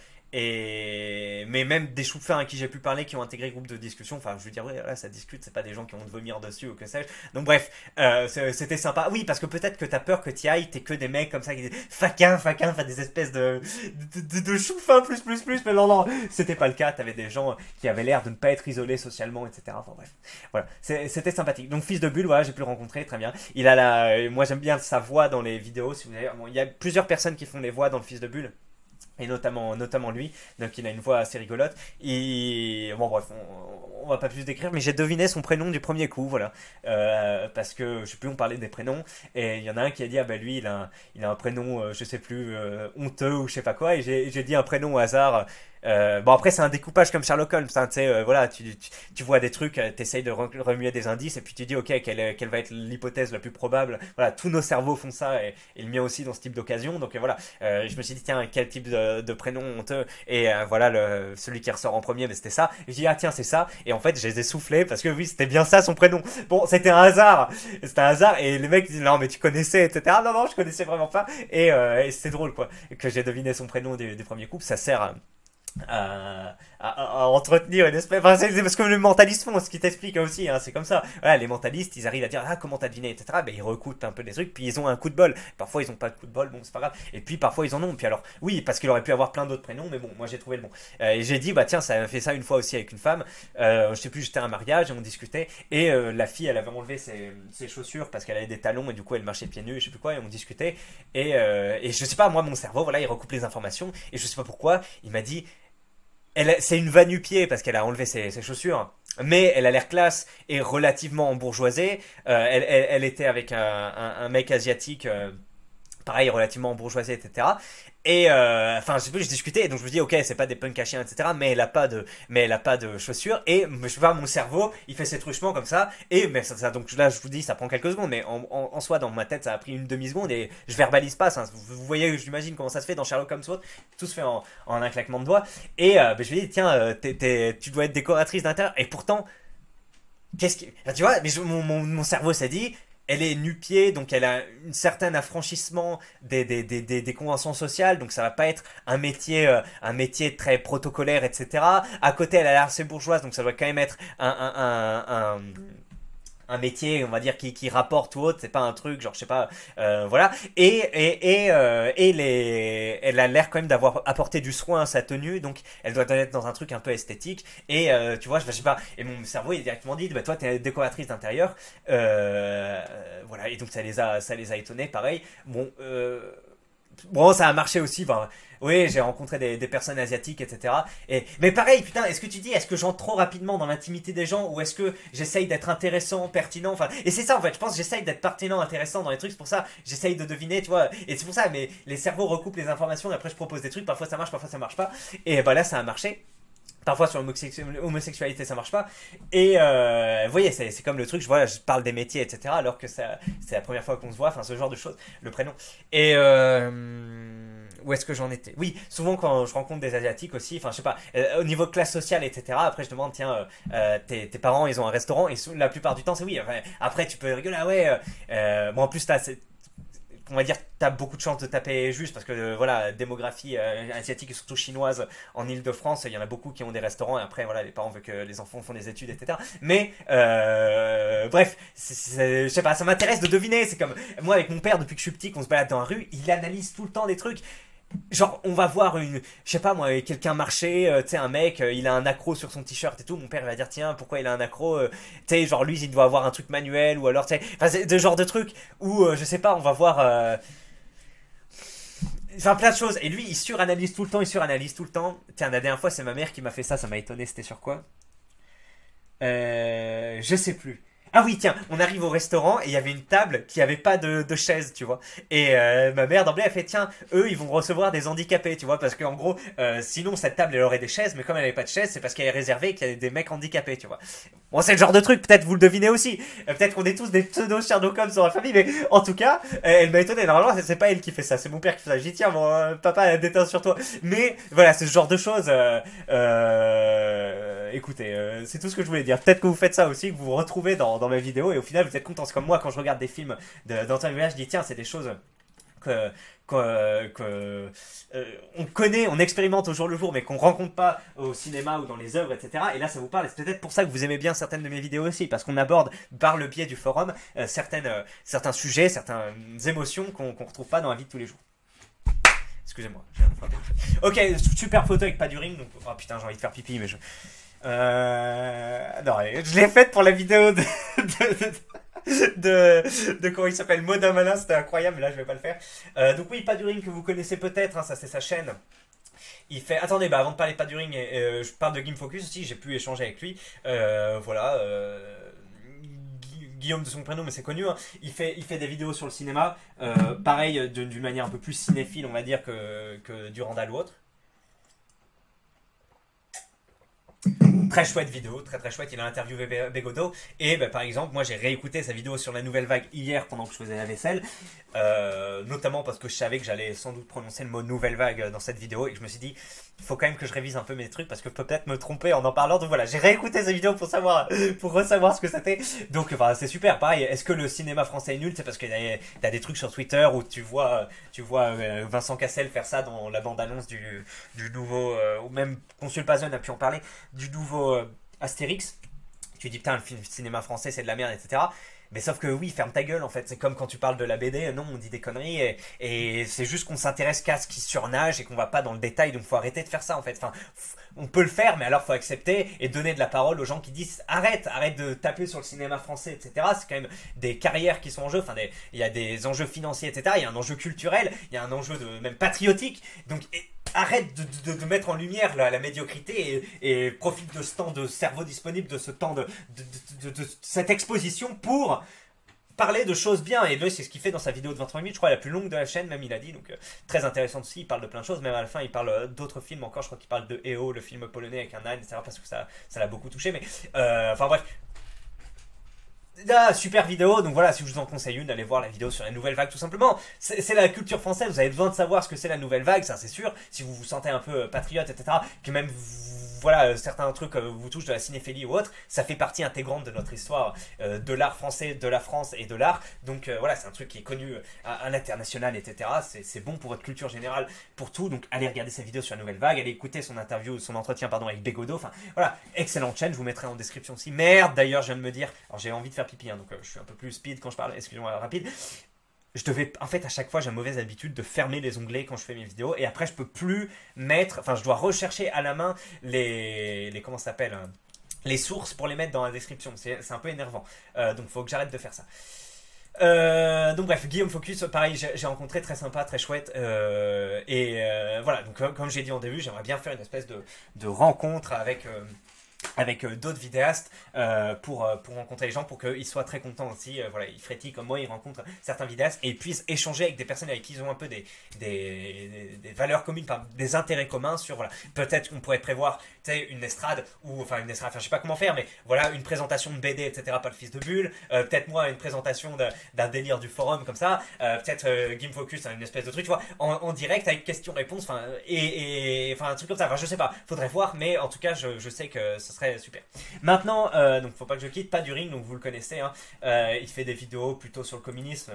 mais même des choux-fins à qui j'ai pu parler, qui ont intégré le groupe de discussion, enfin je veux dire, ouais, là ça discute, c'est pas des gens qui vont te vomir dessus ou que sais-je. Donc bref, c'était sympa. Oui, parce que peut-être que t'as peur que t'y ailles, t'es que des mecs comme ça qui disent faquin, enfin des espèces de choux-fins plus, mais non, c'était pas le cas. T'avais des gens qui avaient l'air de ne pas être isolés socialement, etc. Enfin bref. Voilà, c'était sympathique. Donc Fils de Bulle, voilà, j'ai pu le rencontrer, très bien. Il a moi j'aime bien sa voix dans les vidéos. Si vous avez, bon, il y a plusieurs personnes qui font les voix dans le Fils de Bulle. Et notamment lui, donc il a une voix assez rigolote. Bon bref, on va pas plus décrire, mais j'ai deviné son prénom du premier coup, voilà. Parce que je sais plus, on parlait des prénoms, et il y en a un qui a dit, ah bah lui il a un prénom, je sais plus, honteux ou je sais pas quoi, et j'ai dit un prénom au hasard. Bon après c'est un découpage comme Sherlock Holmes, hein, tu sais, voilà, tu vois des trucs, t'essayes de remuer des indices et puis tu dis ok quelle va être l'hypothèse la plus probable. Voilà, tous nos cerveaux font ça et le mien aussi dans ce type d'occasion. Donc voilà, je me suis dit tiens quel type de prénom honteux et voilà celui qui ressort en premier, mais c'était ça. Et je dis ah tiens c'est ça et en fait je les ai soufflés parce que oui c'était bien ça son prénom. Bon c'était un hasard, et les mecs disent non mais tu connaissais etc. Non je connaissais vraiment pas et c'était drôle quoi que j'ai deviné son prénom du premier coup. Ça sert à entretenir une espèce. Enfin, c'est parce que les mentalistes font ce qui t'explique aussi, hein, c'est comme ça. Voilà, les mentalistes, ils arrivent à dire ah comment t'as deviné, etc. Ben ils recoupent un peu des trucs, puis ils ont un coup de bol. Parfois ils ont pas de coup de bol, bon c'est pas grave. Et puis parfois ils en ont. Puis alors oui, parce qu'il aurait pu avoir plein d'autres prénoms, mais bon, moi j'ai trouvé le bon. Et j'ai dit bah tiens, ça m'a fait ça une fois aussi avec une femme. Je sais plus, j'étais à un mariage et on discutait et la fille elle avait enlevé ses chaussures parce qu'elle avait des talons et du coup elle marchait pieds nus, je sais plus quoi, et on discutait et je sais pas moi mon cerveau voilà il recoupe les informations et je sais pas pourquoi il m'a dit c'est une va nu-pied parce qu'elle a enlevé ses chaussures, mais elle a l'air classe et relativement embourgeoisée. Elle était avec un mec asiatique, pareil, relativement embourgeoisé, etc. Et enfin, je sais plus, je discutais, donc je me dis, ok, c'est pas des punks à chiens, etc. Mais elle a pas de chaussures. Et je sais pas, mon cerveau, il fait ses truchements comme ça. Et mais donc là, je vous dis, ça prend quelques secondes, mais en soi, dans ma tête, ça a pris une demi-seconde et je verbalise pas. Ça, vous voyez, j'imagine comment ça se fait dans Sherlock Holmes, tout se fait en un claquement de doigts. Et je me dis, tiens, tu dois être décoratrice d'intérieur. Et pourtant, enfin, tu vois, mais mon cerveau s'est dit elle est nu-pied, donc elle a un certain affranchissement des conventions sociales, donc ça va pas être un métier très protocolaire, etc. À côté, elle a l'air assez bourgeoise, donc ça doit quand même être un métier, on va dire, qui rapporte ou autre, c'est pas un truc, genre, je sais pas, voilà. Elle a l'air quand même d'avoir apporté du soin à sa tenue, donc elle doit être dans un truc un peu esthétique. Et tu vois, je sais pas, et mon cerveau, il est directement dit, bah toi, t'es décoratrice d'intérieur, voilà, et donc ça les a étonnés, pareil. Bon, ça a marché aussi. Enfin, oui, j'ai rencontré des personnes asiatiques, etc. Mais pareil, putain, est-ce que j'entre trop rapidement dans l'intimité des gens ou est-ce que j'essaye d'être intéressant, pertinent, enfin, et c'est ça en fait, je pense que j'essaye d'être pertinent, intéressant dans les trucs, c'est pour ça, j'essaye de deviner, tu vois, et c'est pour ça, mais les cerveaux recoupent les informations et après je propose des trucs, parfois ça marche, parfois ça marche pas, et bah là ça a marché. Parfois sur l'homosexualité ça marche pas. Et vous voyez, c'est comme le truc, voilà, je parle des métiers, etc. Alors que c'est la première fois qu'on se voit, enfin ce genre de choses, le prénom. Et où est-ce que j'en étais? Oui, souvent quand je rencontre des Asiatiques aussi, enfin je sais pas, au niveau de classe sociale, etc. Après je demande, tiens, tes parents ils ont un restaurant, et la plupart du temps c'est oui. Enfin, après tu peux rigoler, ah ouais, bon en plus t'as on va dire t'as beaucoup de chances de taper juste parce que voilà, démographie asiatique et surtout chinoise en Île-de-France, il y en a beaucoup qui ont des restaurants et après voilà, les parents veulent que les enfants font des études, etc. Mais bref, je sais pas, ça m'intéresse de deviner. C'est comme moi avec mon père, depuis que je suis petit, qu'on se balade dans la rue, il analyse tout le temps des trucs. Genre, on va voir je sais pas moi, quelqu'un marcher, tu sais, un mec, il a un accro sur son t-shirt et tout, mon père va dire, tiens, pourquoi il a un accro, tu sais, genre lui, il doit avoir un truc manuel, ou alors, tu sais, enfin, c'est ce genre de truc, où, je sais pas, on va voir, enfin, plein de choses, et lui, il suranalyse tout le temps, il suranalyse tout le temps. Tiens, la dernière fois, c'est ma mère qui m'a fait ça m'a étonné, c'était sur quoi? Je sais plus. Ah oui, tiens, on arrive au restaurant et il y avait une table qui avait pas de chaise, tu vois. Et ma mère d'emblée a fait, tiens, eux ils vont recevoir des handicapés, tu vois, parce qu'en gros, sinon cette table elle aurait des chaises, mais comme elle avait pas de chaise, c'est parce qu'elle est réservée et qu'il y a des mecs handicapés, tu vois. Bon, c'est le genre de truc, peut-être vous le devinez aussi. Peut-être qu'on est tous des pseudo Sherlock Holmes dans la famille, mais en tout cas, elle m'a étonné. Normalement, c'est pas elle qui fait ça, c'est mon père qui fait ça. J'ai dit, tiens, bon, papa a déteint sur toi. Mais voilà, c'est ce genre de choses. Écoutez, c'est tout ce que je voulais dire. Peut-être que vous faites ça aussi, que vous vous retrouvez dans mes vidéos et au final vous êtes content. C'est comme moi quand je regarde des films d'Antoine Village, je dis tiens, c'est des choses que, on connaît, on expérimente au jour le jour, mais qu'on rencontre pas au cinéma ou dans les œuvres, etc. Et là, ça vous parle. Et c'est peut-être pour ça que vous aimez bien certaines de mes vidéos aussi, parce qu'on aborde par le biais du forum certains sujets, certaines émotions qu'on retrouve pas dans la vie de tous les jours. Excusez-moi, j'ai frappé. Ok, super photo avec pas du ring. Donc, oh putain, j'ai envie de faire pipi, mais non, je l'ai faite pour la vidéo de comment il s'appelle, Moda Malin, c'était incroyable, mais là je vais pas le faire. Donc oui, Paduring que vous connaissez peut-être, hein, ça c'est sa chaîne. Il fait. Attendez, bah avant de parler de Paduring, je parle de Game Focus aussi, j'ai pu échanger avec lui. Voilà. Guillaume de son prénom, mais c'est connu. Hein. Il fait des vidéos sur le cinéma, pareil, d'une manière un peu plus cinéphile, on va dire, que Durandal ou autre. Très chouette vidéo, très très chouette. Il a interviewé Bégodeau. Et bah, par exemple, moi j'ai réécouté sa vidéo sur la nouvelle vague hier pendant que je faisais la vaisselle. Notamment parce que je savais que j'allais sans doute prononcer le mot nouvelle vague dans cette vidéo. Et que je me suis dit, il faut quand même que je révise un peu mes trucs parce que je peux peut-être me tromper en parlant. Donc voilà, j'ai réécouté sa vidéo pour ressavoir ce que c'était. Donc enfin, c'est super. Pareil, est-ce que le cinéma français est nul? C'est parce que t'as des trucs sur Twitter où tu vois Vincent Cassel faire ça dans la bande-annonce du nouveau, ou même Consul Pazon a pu en parler, du nouveau Astérix. Tu dis putain, le cinéma français c'est de la merde, etc. Mais sauf que oui, ferme ta gueule en fait. C'est comme quand tu parles de la BD, non, on dit des conneries et c'est juste qu'on s'intéresse qu'à ce qui surnage et qu'on va pas dans le détail, donc faut arrêter de faire ça en fait. Enfin, on peut le faire, mais alors faut accepter et donner de la parole aux gens qui disent arrête de taper sur le cinéma français, etc. C'est quand même des carrières qui sont en jeu, enfin, il y a des enjeux financiers, etc. Il y a un enjeu culturel, il y a un enjeu même patriotique, donc arrête de mettre en lumière la médiocrité et profite de ce temps de cerveau disponible, de ce temps de cette exposition pour parler de choses bien. Et lui, c'est ce qu'il fait dans sa vidéo de 23 minutes, je crois la plus longue de la chaîne, même il a dit, donc très intéressant aussi. Il parle de plein de choses, même à la fin il parle d'autres films encore. Je crois qu'il parle de EO, le film polonais avec un âne, etc. parce que ça l'a beaucoup touché, mais enfin bref. Ah, super vidéo, donc voilà, si je vous en conseille une, allez voir la vidéo sur la nouvelle vague tout simplement. C'est la culture française, vous avez besoin de savoir ce que c'est la nouvelle vague, ça c'est sûr. Si vous vous sentez un peu patriote, etc., que même voilà, certains trucs vous touchent de la cinéphilie ou autre, ça fait partie intégrante de notre histoire, de l'art français, de la France et de l'art. Donc voilà, c'est un truc qui est connu à l'international, etc. C'est bon pour votre culture générale, pour tout. Donc allez regarder sa vidéo sur la Nouvelle Vague, allez écouter son interview, son entretien pardon avec Bégodeau. Enfin voilà, excellente chaîne, je vous mettrai en description aussi. Merde, d'ailleurs, je viens de me dire, alors j'ai envie de faire pipi, hein, donc je suis un peu plus speed quand je parle, excusez-moi, rapide. Je devais, en fait, à chaque fois, j'ai la mauvaise habitude de fermer les onglets quand je fais mes vidéos, et après, je peux plus mettre, enfin, je dois rechercher à la main comment ça s'appelle, les sources pour les mettre dans la description. C'est un peu énervant. Donc, il faut que j'arrête de faire ça. Donc bref, Guillaume Focus, pareil, j'ai rencontré, très sympa, très chouette. Voilà, donc comme j'ai dit en début, j'aimerais bien faire une espèce de rencontre avec d'autres vidéastes pour rencontrer les gens, pour qu'ils soient très contents aussi. Voilà, ils frétillent comme moi, ils rencontrent certains vidéastes et ils puissent échanger avec des personnes avec qui ils ont un peu des valeurs communes, enfin, des intérêts communs sur, voilà, peut-être qu'on pourrait prévoir, tu sais, une estrade, ou enfin une estrade, enfin je sais pas comment faire, mais voilà, une présentation de BD, etc., pas le fils de Bulle, peut-être moi une présentation d'un délire du forum comme ça, peut-être Game Focus, une espèce de truc, tu vois, en direct avec questions-réponses, enfin, enfin un truc comme ça, enfin je sais pas, faudrait voir, mais en tout cas je sais que ce serait super. Maintenant, donc faut pas que je quitte, pas du ring, donc vous le connaissez, hein, il fait des vidéos plutôt sur le communisme,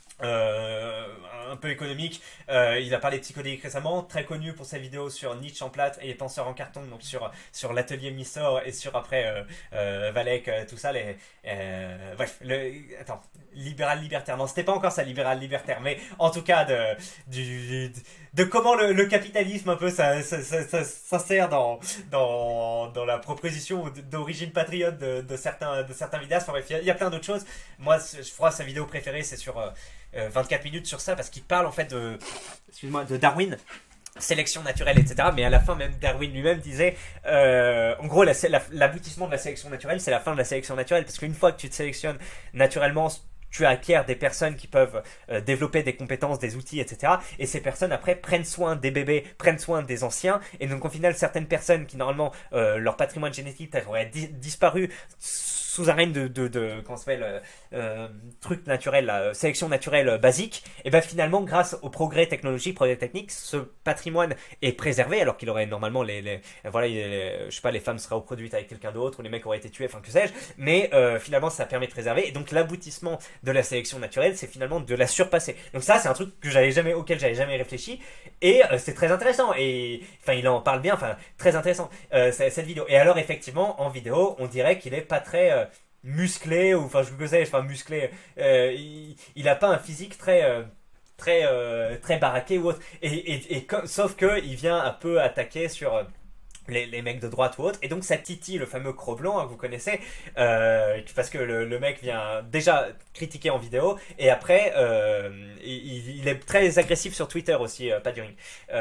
un peu économique. Il a parlé de psychodélique récemment, très connu pour ses vidéos sur Nietzsche en plate et les penseurs en carton, donc sur l'atelier Missor et sur après Valek, tout ça, bref, attends, libéral libertaire, non c'était pas encore ça, libéral libertaire, mais en tout cas de comment le capitalisme un peu ça s'insère dans la proposition d'origine patriote de certains vidéastes. Enfin bref, il y a plein d'autres choses. Moi je crois que sa vidéo préférée c'est sur 24 minutes sur ça, parce qu'il parle en fait de Darwin, sélection naturelle, etc. Mais à la fin, même Darwin lui-même disait, en gros, l'aboutissement de la sélection naturelle, c'est la fin de la sélection naturelle, parce qu'une fois que tu te sélectionnes naturellement, tu acquiers des personnes qui peuvent développer des compétences, des outils, etc. Et ces personnes, après, prennent soin des bébés, prennent soin des anciens. Et donc, au final, certaines personnes qui, normalement, leur patrimoine génétique aurait disparu sous un règne comment ça s'appelle, truc naturel, sélection naturelle basique, et ben finalement, grâce au progrès technologique, progrès technique, ce patrimoine est préservé, alors qu'il aurait normalement voilà, je sais pas, les femmes seraient reproduites avec quelqu'un d'autre, ou les mecs auraient été tués, enfin que sais-je, mais finalement ça permet de préserver, et donc l'aboutissement de la sélection naturelle, c'est finalement de la surpasser. Donc ça, c'est un truc auquel j'avais jamais réfléchi, et c'est très intéressant, et enfin il en parle bien, enfin très intéressant cette vidéo. Et alors effectivement, en vidéo, on dirait qu'il est pas très musclé, ou enfin je sais, enfin musclé, il a pas un physique très baraqué ou autre, sauf que il vient un peu attaquer sur les mecs de droite ou autre, et donc ça titille le fameux Cro-Blanc, hein, que vous connaissez, parce que le mec vient déjà critiquer en vidéo, et après il est très agressif sur Twitter aussi, pas du ring.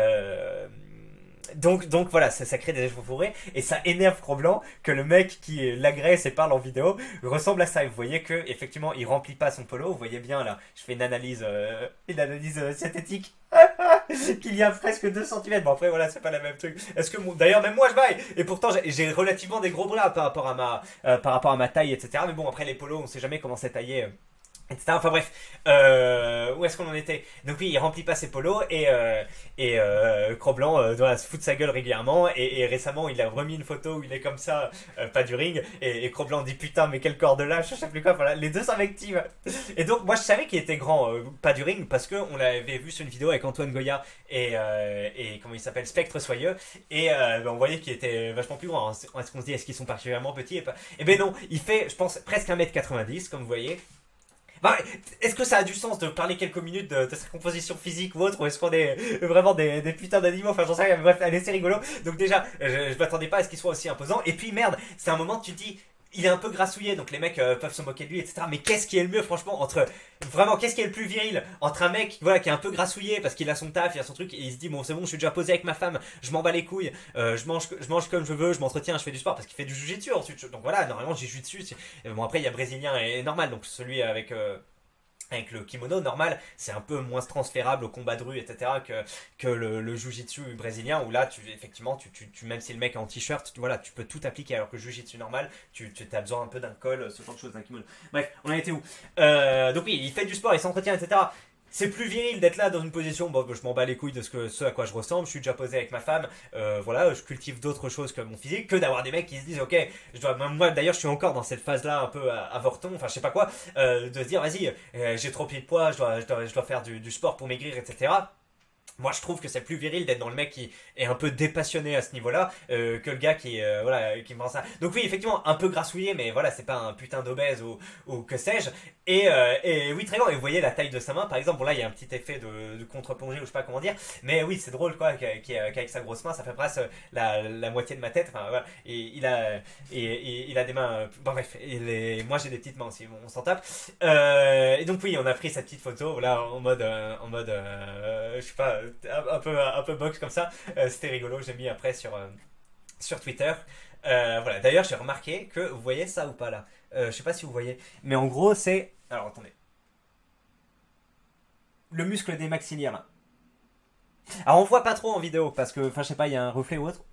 Donc voilà, ça crée des échauffourées, et ça énerve Cro-Blanc que le mec qui l'agresse et parle en vidéo ressemble à ça. Et vous voyez que effectivement il remplit pas son polo. Vous voyez bien là, je fais une analyse synthétique qu'il y a presque 2 cm. Bon après voilà, c'est pas la même truc. Est-ce que d'ailleurs même moi je baille, et pourtant j'ai relativement des gros bras par rapport à ma taille, etc. Mais bon, après les polos, on sait jamais comment c'est taillé, etc. Enfin bref, où est-ce qu'on en était? Donc oui, il remplit pas ses polos, et Cro-Blanc doit se foutre sa gueule régulièrement, et récemment il a remis une photo où il est comme ça, pas du ring, et Cro-Blanc dit putain mais quel corps de lâche, je sais plus quoi, voilà, les deux s'invectivent. Et donc moi je savais qu'il était grand, pas du ring, parce qu'on l'avait vu sur une vidéo avec Antoine Goya et comment il s'appelle, Spectre Soyeux, et on voyait qu'il était vachement plus grand. Est-ce qu'on se dit, est-ce qu'ils sont particulièrement petits, et ben non, il fait je pense presque 1m90 comme vous voyez. Bah, est-ce que ça a du sens de parler quelques minutes de sa composition physique ou autre, ou est-ce qu'on est vraiment des putains d'animaux? Enfin j'en sais rien, bref, allez, c'est rigolo. Donc déjà, je m'attendais pas à ce qu'il soit aussi imposant, et puis merde, c'est un moment tu te dis, il est un peu grassouillé, donc les mecs peuvent se moquer de lui, etc. Mais qu'est-ce qui est le mieux, franchement, qu'est-ce qui est le plus viril entre un mec, voilà, qui est un peu grassouillé parce qu'il a son taf, il a son truc, et il se dit bon c'est bon, je suis déjà posé avec ma femme, je m'en bats les couilles, je mange comme je veux, je m'entretiens, je fais du sport, parce qu'il fait du jujitsu ensuite. Donc voilà, normalement j'ai jujitsu. Bon après il y a brésilien et normal, donc celui avec le kimono normal, c'est un peu moins transférable au combat de rue, etc. que le jujitsu brésilien, où là, effectivement, même si le mec est en t-shirt, voilà, tu peux tout appliquer, alors que le jujitsu normal, tu as besoin un peu d'un col, ce genre de choses, d'un kimono. Bref, on en était où? Donc oui, il fait du sport, il s'entretient, etc. c'est plus viril d'être là dans une position, bon, je m'en bats les couilles de ce à quoi je ressemble, je suis déjà posé avec ma femme, voilà, je cultive d'autres choses que mon physique, que d'avoir des mecs qui se disent, ok, moi d'ailleurs je suis encore dans cette phase-là un peu avorton, enfin je sais pas quoi, de se dire, vas-y, j'ai trop pris de poids, je dois faire du sport pour maigrir, etc. Moi, je trouve que c'est plus viril d'être dans le mec qui est un peu dépassionné à ce niveau-là que le gars qui voilà qui me rend ça. Donc oui, effectivement, un peu grassouillé, mais voilà, c'est pas un putain d'obèse ou que sais-je. Et oui, très grand. Et vous voyez la taille de sa main, par exemple. Bon là, il y a un petit effet de contre-plongée ou je sais pas comment dire. Mais oui, c'est drôle quoi, qu'avec sa grosse main, ça fait presque la moitié de ma tête. Enfin voilà. Il a des mains. Bon bref. Moi, j'ai des petites mains aussi. Bon, on s'en tape. Et donc oui, on a pris cette petite photo là en mode je sais pas un peu box comme ça. C'était rigolo, j'ai mis après sur Twitter. Voilà. D'ailleurs, j'ai remarqué que vous voyez ça ou pas là. Je sais pas si vous voyez, mais en gros, c'est. Alors attendez. Le muscle des maxillaires là. Alors on voit pas trop en vidéo parce que, enfin, je sais pas, il y a un reflet ou autre.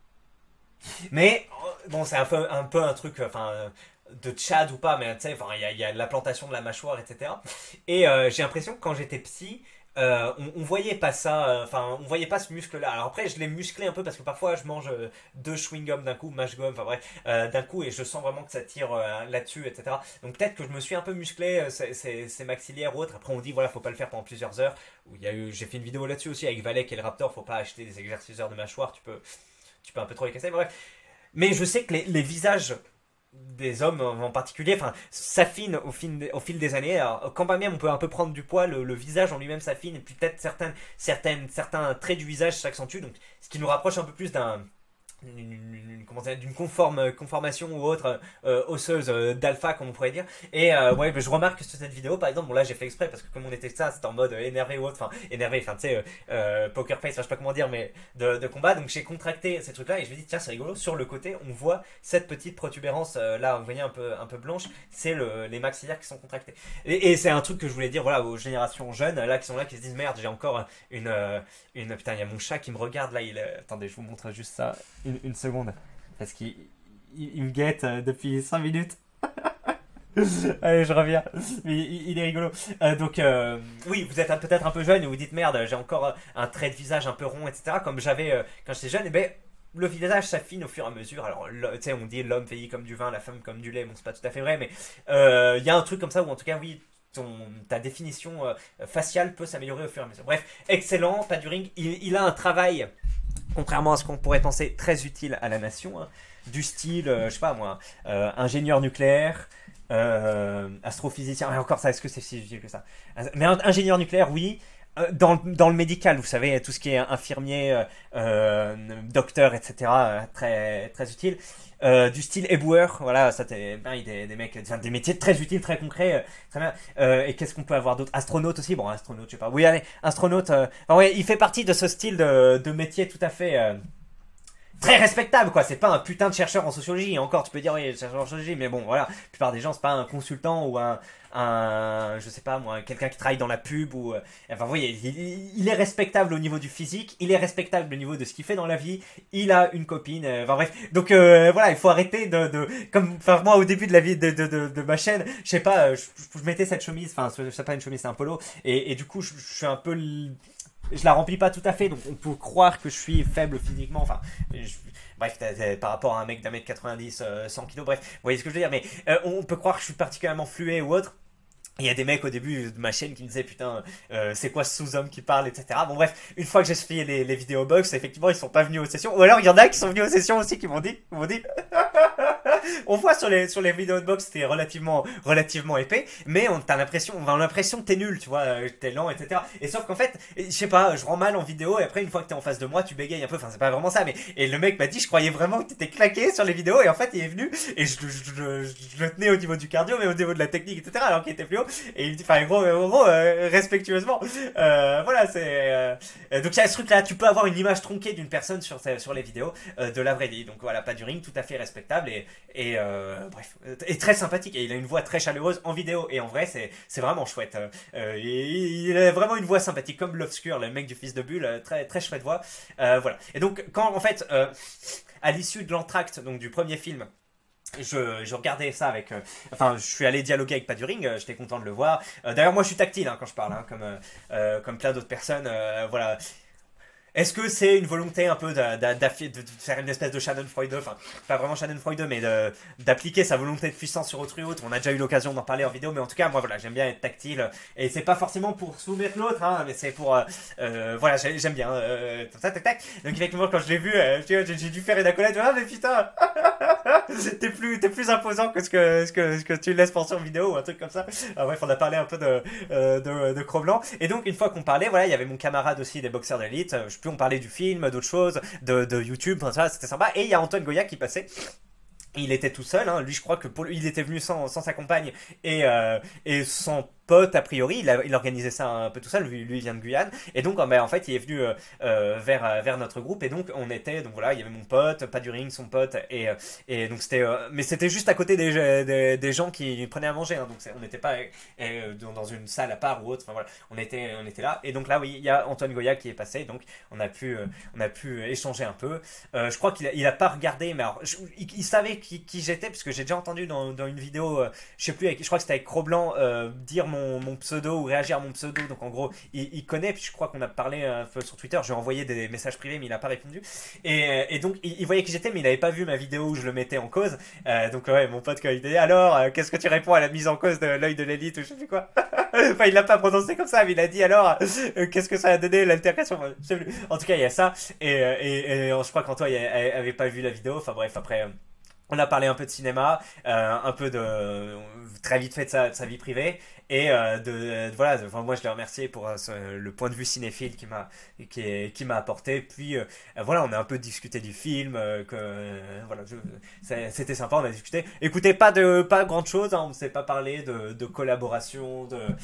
Mais bon, c'est un peu un truc, enfin. De Tchad ou pas, mais tu sais, enfin, il y a la plantation de la mâchoire, etc. Et j'ai l'impression que quand j'étais psy, on voyait pas ça, enfin, on voyait pas ce muscle-là. Alors après, je l'ai musclé un peu parce que parfois je mange deux chewing-gum d'un coup, mâche-gomme, enfin bref, d'un coup, et je sens vraiment que ça tire là-dessus, etc. Donc peut-être que je me suis un peu musclé, ces maxillaires ou autres. Après, on dit, voilà, faut pas le faire pendant plusieurs heures. J'ai fait une vidéo là-dessus aussi avec Valek et le Raptor, faut pas acheter des exerciceurs de mâchoire, tu peux un peu trop les casser, bref. Mais je sais que les visages des hommes en particulier, enfin, s'affine au fil des années. Alors, quand même on peut un peu prendre du poids, le visage en lui-même s'affine, et puis peut-être certains traits du visage s'accentuent, donc ce qui nous rapproche un peu plus d'une conformation ou autre osseuse d'alpha comme on pourrait dire. Et ouais, je remarque que sur cette vidéo par exemple, bon là j'ai fait exprès parce que comme on était ça, c'était en mode énervé ou autre, enfin énervé, enfin tu sais poker face, enfin, je sais pas comment dire, mais de combat. Donc j'ai contracté ces trucs là et je me dis tiens c'est rigolo, sur le côté on voit cette petite protubérance là, vous voyez un peu blanche, c'est les maxillaires qui sont contractés. Et c'est un truc que je voulais dire voilà aux générations jeunes là qui sont là, qui se disent merde, j'ai encore putain, il y a mon chat qui me regarde là, attendez, je vous montre juste ça une seconde parce qu'il me guette depuis 5 minutes. Allez, je reviens. Mais il est rigolo. Donc, oui, vous êtes peut-être un peu jeune et vous dites merde, j'ai encore un trait de visage un peu rond, etc. Comme j'avais quand j'étais jeune. Et ben, le visage s'affine au fur et à mesure. Alors, tu sais, on dit l'homme vieillit comme du vin, la femme comme du lait. Bon, c'est pas tout à fait vrai, mais il y a un truc comme ça où en tout cas, oui. Ta définition faciale peut s'améliorer au fur et à mesure. Bref, excellent, pas du ring. Il a un travail, contrairement à ce qu'on pourrait penser, très utile à la nation, hein, du style, je sais pas moi, ingénieur nucléaire, astrophysicien, et encore ça, est-ce que c'est si utile que ça? Mais ingénieur nucléaire, oui. Dans le médical, vous savez, tout ce qui est infirmier, docteur, etc., très, très utile. Du style éboueur, voilà, ça des mecs, des métiers très utiles, très concrets, très bien. Et qu'est-ce qu'on peut avoir d'autre? Astronaute aussi, bon, astronaute, je sais pas. Oui, allez, astronaute, enfin, ouais, il fait partie de ce style de métier tout à fait très respectable quoi, c'est pas un putain de chercheur en sociologie, et encore tu peux dire oui chercheur en sociologie, mais bon voilà, la plupart des gens c'est pas un consultant ou je sais pas moi, quelqu'un qui travaille dans la pub ou enfin vous voyez, il est respectable au niveau du physique, il est respectable au niveau de ce qu'il fait dans la vie, il a une copine, enfin bref, donc voilà, il faut arrêter comme enfin moi au début de la vie de ma chaîne, je sais pas, je mettais cette chemise, enfin c'est pas une chemise, c'est un polo, et du coup je suis un peu je la remplis pas tout à fait, donc on peut croire que je suis faible physiquement, enfin, bref, par rapport à un mec d'1 m 90, 100 kilos, bref, vous voyez ce que je veux dire, mais on peut croire que je suis particulièrement fluet ou autre. Il y a des mecs au début de ma chaîne qui me disaient putain c'est quoi ce sous-homme qui parle, etc. Bon bref, une fois que j'ai fait les vidéos box, effectivement ils sont pas venus aux sessions, ou alors il y en a qui sont venus aux sessions aussi qui m'ont dit on voit sur les vidéos de boxe c'était relativement épais, mais on a l'impression que t'es nul, tu vois, t'es lent, etc. Et sauf qu'en fait, je sais pas, je rends mal en vidéo et après une fois que t'es en face de moi, tu bégayes un peu. Enfin c'est pas vraiment ça, mais et le mec m'a dit je croyais vraiment que t'étais claqué sur les vidéos et en fait il est venu et je le tenais au niveau du cardio mais au niveau de la technique, etc. Alors qu'il était plus haut et il me dit enfin gros respectueusement voilà c'est donc il y a ce truc là, tu peux avoir une image tronquée d'une personne sur les vidéos de la vraie vie, donc voilà, pas du ring, tout à fait respectable et bref, et très sympathique, et il a une voix très chaleureuse en vidéo et en vrai c'est vraiment chouette. Il a vraiment une voix sympathique comme l'Obscure, le mec du fils de Bulle, très très chouette voix. Voilà. Et donc quand en fait à l'issue de l'entracte donc du premier film, je regardais ça avec. Enfin, je suis allé dialoguer avec Paduring, j'étais content de le voir. D'ailleurs, moi je suis tactile hein, quand je parle, hein, comme plein d'autres personnes. Voilà. Est-ce que c'est une volonté un peu de faire une espèce de Schadenfreude, enfin, pas vraiment Schadenfreude, mais d'appliquer sa volonté de puissance sur autrui autre. On a déjà eu l'occasion d'en parler en vidéo, mais en tout cas, moi, voilà, j'aime bien être tactile. Et c'est pas forcément pour soumettre l'autre, hein, mais c'est pour, voilà, j'aime bien, comme ça, tac, tac. Donc, effectivement, quand je l'ai vu, j'ai dû faire une accolade, ah, mais putain, t'es plus imposant que ce que tu laisses penser en vidéo ou un truc comme ça. Ah, bref, on a parlé un peu de Cro-Blanc. Et donc, une fois qu'on parlait, voilà, il y avait mon camarade aussi des boxeurs d'élite. Je sais plus, on parlait du film, d'autres choses, de YouTube, enfin, ça, c'était sympa. Et il y a Antoine Goya qui passait. Il était tout seul, hein. Lui je crois que pour lui, il était venu sans sa compagne et son pote a priori, il organisait ça un peu tout seul, lui il vient de Guyane, et donc ben, en fait il est venu vers notre groupe, et donc on était, donc voilà, il y avait mon pote, Paduring, son pote, et donc c'était, mais c'était juste à côté des gens qui prenaient à manger, hein, donc on n'était pas dans une salle à part ou autre, enfin voilà, on était là, et donc là oui, il y a Antoine Goya qui est passé, donc on a pu échanger un peu. Je crois qu'il a pas regardé, mais alors, il savait qui j'étais, parce que j'ai déjà entendu dans une vidéo, je sais plus, je crois que c'était avec Cro-Blanc, dire mon pseudo ou réagir à mon pseudo. Donc en gros, il connaît, puis je crois qu'on a parlé un peu sur Twitter, je lui ai envoyé des messages privés, mais il n'a pas répondu. Et donc il voyait qui j'étais, mais il n'avait pas vu ma vidéo où je le mettais en cause. Donc ouais, mon pote, quand il dit alors, qu'est-ce que tu réponds à la mise en cause de l'œil de l'élite ou je sais plus quoi. Enfin, il l'a pas prononcé comme ça, mais il a dit alors, qu'est-ce que ça a donné l'altercation. En tout cas, il y a ça. Et je crois qu'Antoine avait pas vu la vidéo. Enfin bref, après. On a parlé un peu de cinéma, un peu très vite fait de sa vie privée, et voilà. Enfin, moi, je l'ai remercié pour le point de vue cinéphile qui m'a apporté. Puis voilà, on a un peu discuté du film, voilà, c'était sympa, on a discuté. Écoutez, pas grand chose, hein, on ne s'est pas parlé de collaboration,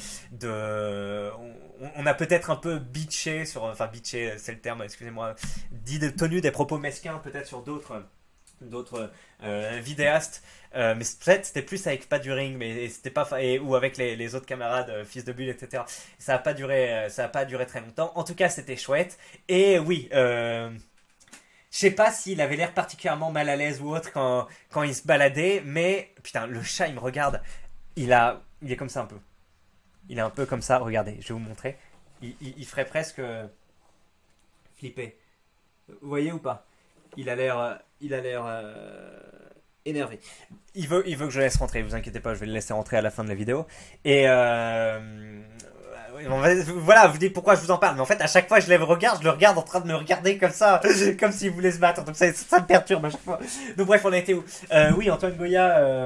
on a peut-être un peu bitché enfin bitché, c'est le terme, excusez-moi, tenu des propos mesquins peut-être sur d'autres vidéastes, mais peut-être c'était plus avec Paduring, mais c'était pas ou avec les autres camarades, fils de bulle, etc. Ça a pas duré très longtemps. En tout cas, c'était chouette. Et oui, je sais pas s'il avait l'air particulièrement mal à l'aise ou autre quand il se baladait, mais putain, le chat il me regarde, il est comme ça un peu. Il est un peu comme ça. Regardez, je vais vous montrer. Il ferait presque flipper. Vous voyez ou pas? Il a l'air énervé. Il veut que je le laisse rentrer. Vous inquiétez pas, je vais le laisser rentrer à la fin de la vidéo. Et voilà, vous dites pourquoi je vous en parle. Mais en fait, à chaque fois, je le regarde en train de me regarder comme ça, comme s'il voulait se battre. Donc ça me perturbe à chaque fois. Donc bref, on a été où? Oui, Antoine Goya.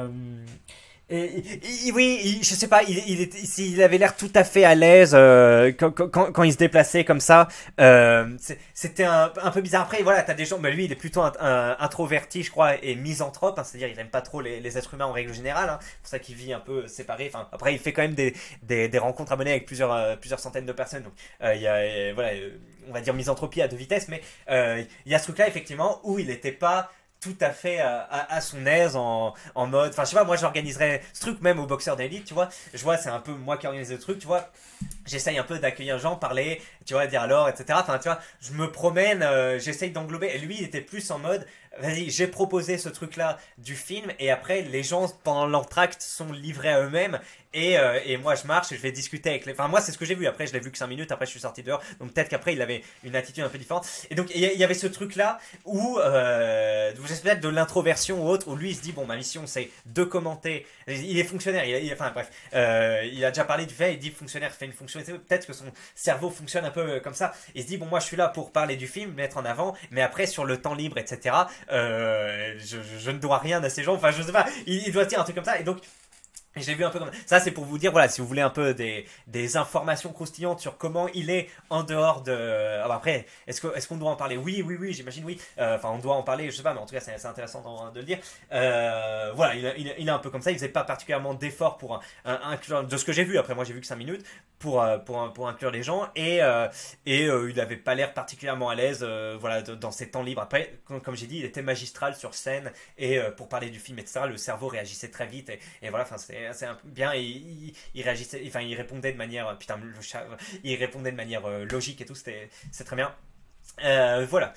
Oui, je sais pas, il avait l'air tout à fait à l'aise quand il se déplaçait comme ça. C'était un peu bizarre. Après, voilà, t'as des gens, mais lui, il est plutôt introverti, je crois, et misanthrope, hein, c'est-à-dire il aime pas trop les êtres humains en règle générale. Hein, c'est pour ça qu'il vit un peu séparé. Enfin, après, il fait quand même des rencontres à mener avec plusieurs centaines de personnes. Donc, il y a, voilà, on va dire misanthropie à deux vitesses, mais il y a ce truc-là effectivement où il n'était pas tout à fait à son aise en mode, enfin je sais pas, moi j'organiserais ce truc même aux boxeurs d'élite, tu vois, je vois, c'est un peu moi qui organise le truc, tu vois, j'essaye un peu d'accueillir les gens, parler, tu vois, dire alors, etc. Enfin, tu vois, je me promène, j'essaye d'englober. Et lui, il était plus en mode, vas-y, j'ai proposé ce truc-là du film, et après, les gens, pendant l'entracte, sont livrés à eux-mêmes. Et moi, je marche et je vais discuter avec les. Enfin, moi, c'est ce que j'ai vu. Après, je l'ai vu que 5 minutes. Après, je suis sorti dehors. Donc, peut-être qu'après, il avait une attitude un peu différente. Et donc, il y avait ce truc-là où, j'espère de l'introversion ou autre, où lui, il se dit, bon, ma mission, c'est de commenter. Il est fonctionnaire. Enfin, bref. Il a déjà parlé du fait. Il dit fonctionnaire fait une fonction. Peut-être que son cerveau fonctionne un peu comme ça. Il se dit, bon, moi, je suis là pour parler du film, mettre en avant. Mais après, sur le temps libre, etc., je ne dois rien à ces gens. Enfin, je sais pas. Il doit dire un truc comme ça. Et donc, je l'ai vu un peu comme ça, c'est pour vous dire, voilà, si vous voulez un peu des informations croustillantes sur comment il est en dehors de. Ah bah après, est-ce qu'on doit en parler? Oui, j'imagine oui. Enfin, on doit en parler, je sais pas, mais en tout cas, c'est intéressant de le dire. Voilà, il est un peu comme ça. Il faisait pas particulièrement d'efforts pour inclure, de ce que j'ai vu. Après, moi, j'ai vu que 5 minutes pour inclure les gens, et il avait pas l'air particulièrement à l'aise, voilà, dans ses temps libres. Après, comme j'ai dit, il était magistral sur scène, et pour parler du film, etc. Le cerveau réagissait très vite, et voilà, enfin, c'est un peu bien, et il réagissait, enfin, il répondait de manière, putain, le chat, il répondait de manière logique et tout, c'est très bien. Voilà.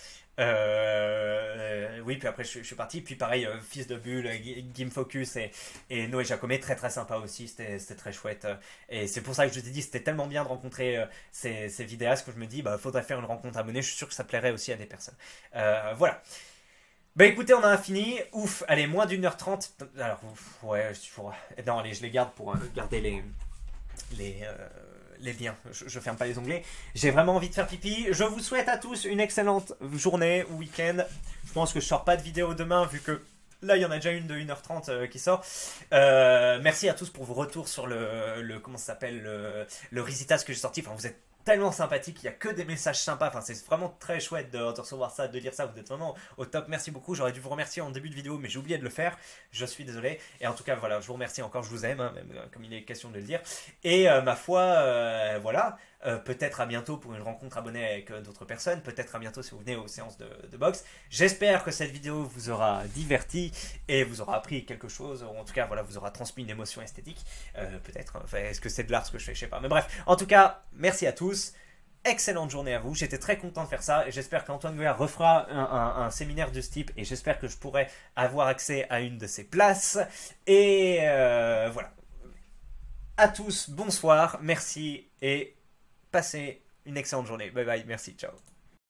Oui, puis après je suis parti. Puis pareil, Fils de Bulle, Game Focus et Noé Jacomet, très très sympa aussi. C'était très chouette. Et c'est pour ça que je t'ai dit, c'était tellement bien de rencontrer ces vidéastes que je me dis, bah faudrait faire une rencontre abonnée. Je suis sûr que ça plairait aussi à des personnes. Voilà. Bah écoutez, on a fini. Ouf, allez, moins d'1h30. Alors, ouf, ouais, non, allez, je les garde pour garder les, euh, les liens. Je ferme pas les onglets. J'ai vraiment envie de faire pipi. Je vous souhaite à tous une excellente journée ou week-end. Je pense que je sors pas de vidéo demain vu que là il y en a déjà une de 1h30 qui sort. Merci à tous pour vos retours sur comment ça s'appelle, le Risitas que j'ai sorti. Enfin, vous êtes tellement sympathique, il y a que des messages sympas, enfin c'est vraiment très chouette de recevoir ça, de lire ça, vous êtes vraiment au top, merci beaucoup, j'aurais dû vous remercier en début de vidéo mais j'ai oublié de le faire, je suis désolé, et en tout cas voilà, je vous remercie encore, je vous aime, hein, même comme il est question de le dire, et ma foi, voilà, peut-être à bientôt pour une rencontre abonnée avec d'autres personnes, peut-être à bientôt si vous venez aux séances de boxe, j'espère que cette vidéo vous aura diverti et vous aura appris quelque chose, ou en tout cas voilà, vous aura transmis une émotion esthétique, peut-être, hein. Enfin, est-ce que c'est de l'art ce que je fais, je sais pas, mais bref, en tout cas, merci à tous. Excellente journée à vous, j'étais très content de faire ça et j'espère qu'Antoine Goya refera un séminaire de ce type et j'espère que je pourrai avoir accès à une de ses places. Et voilà. À tous, bonsoir, merci et passez une excellente journée. Bye bye, merci, ciao.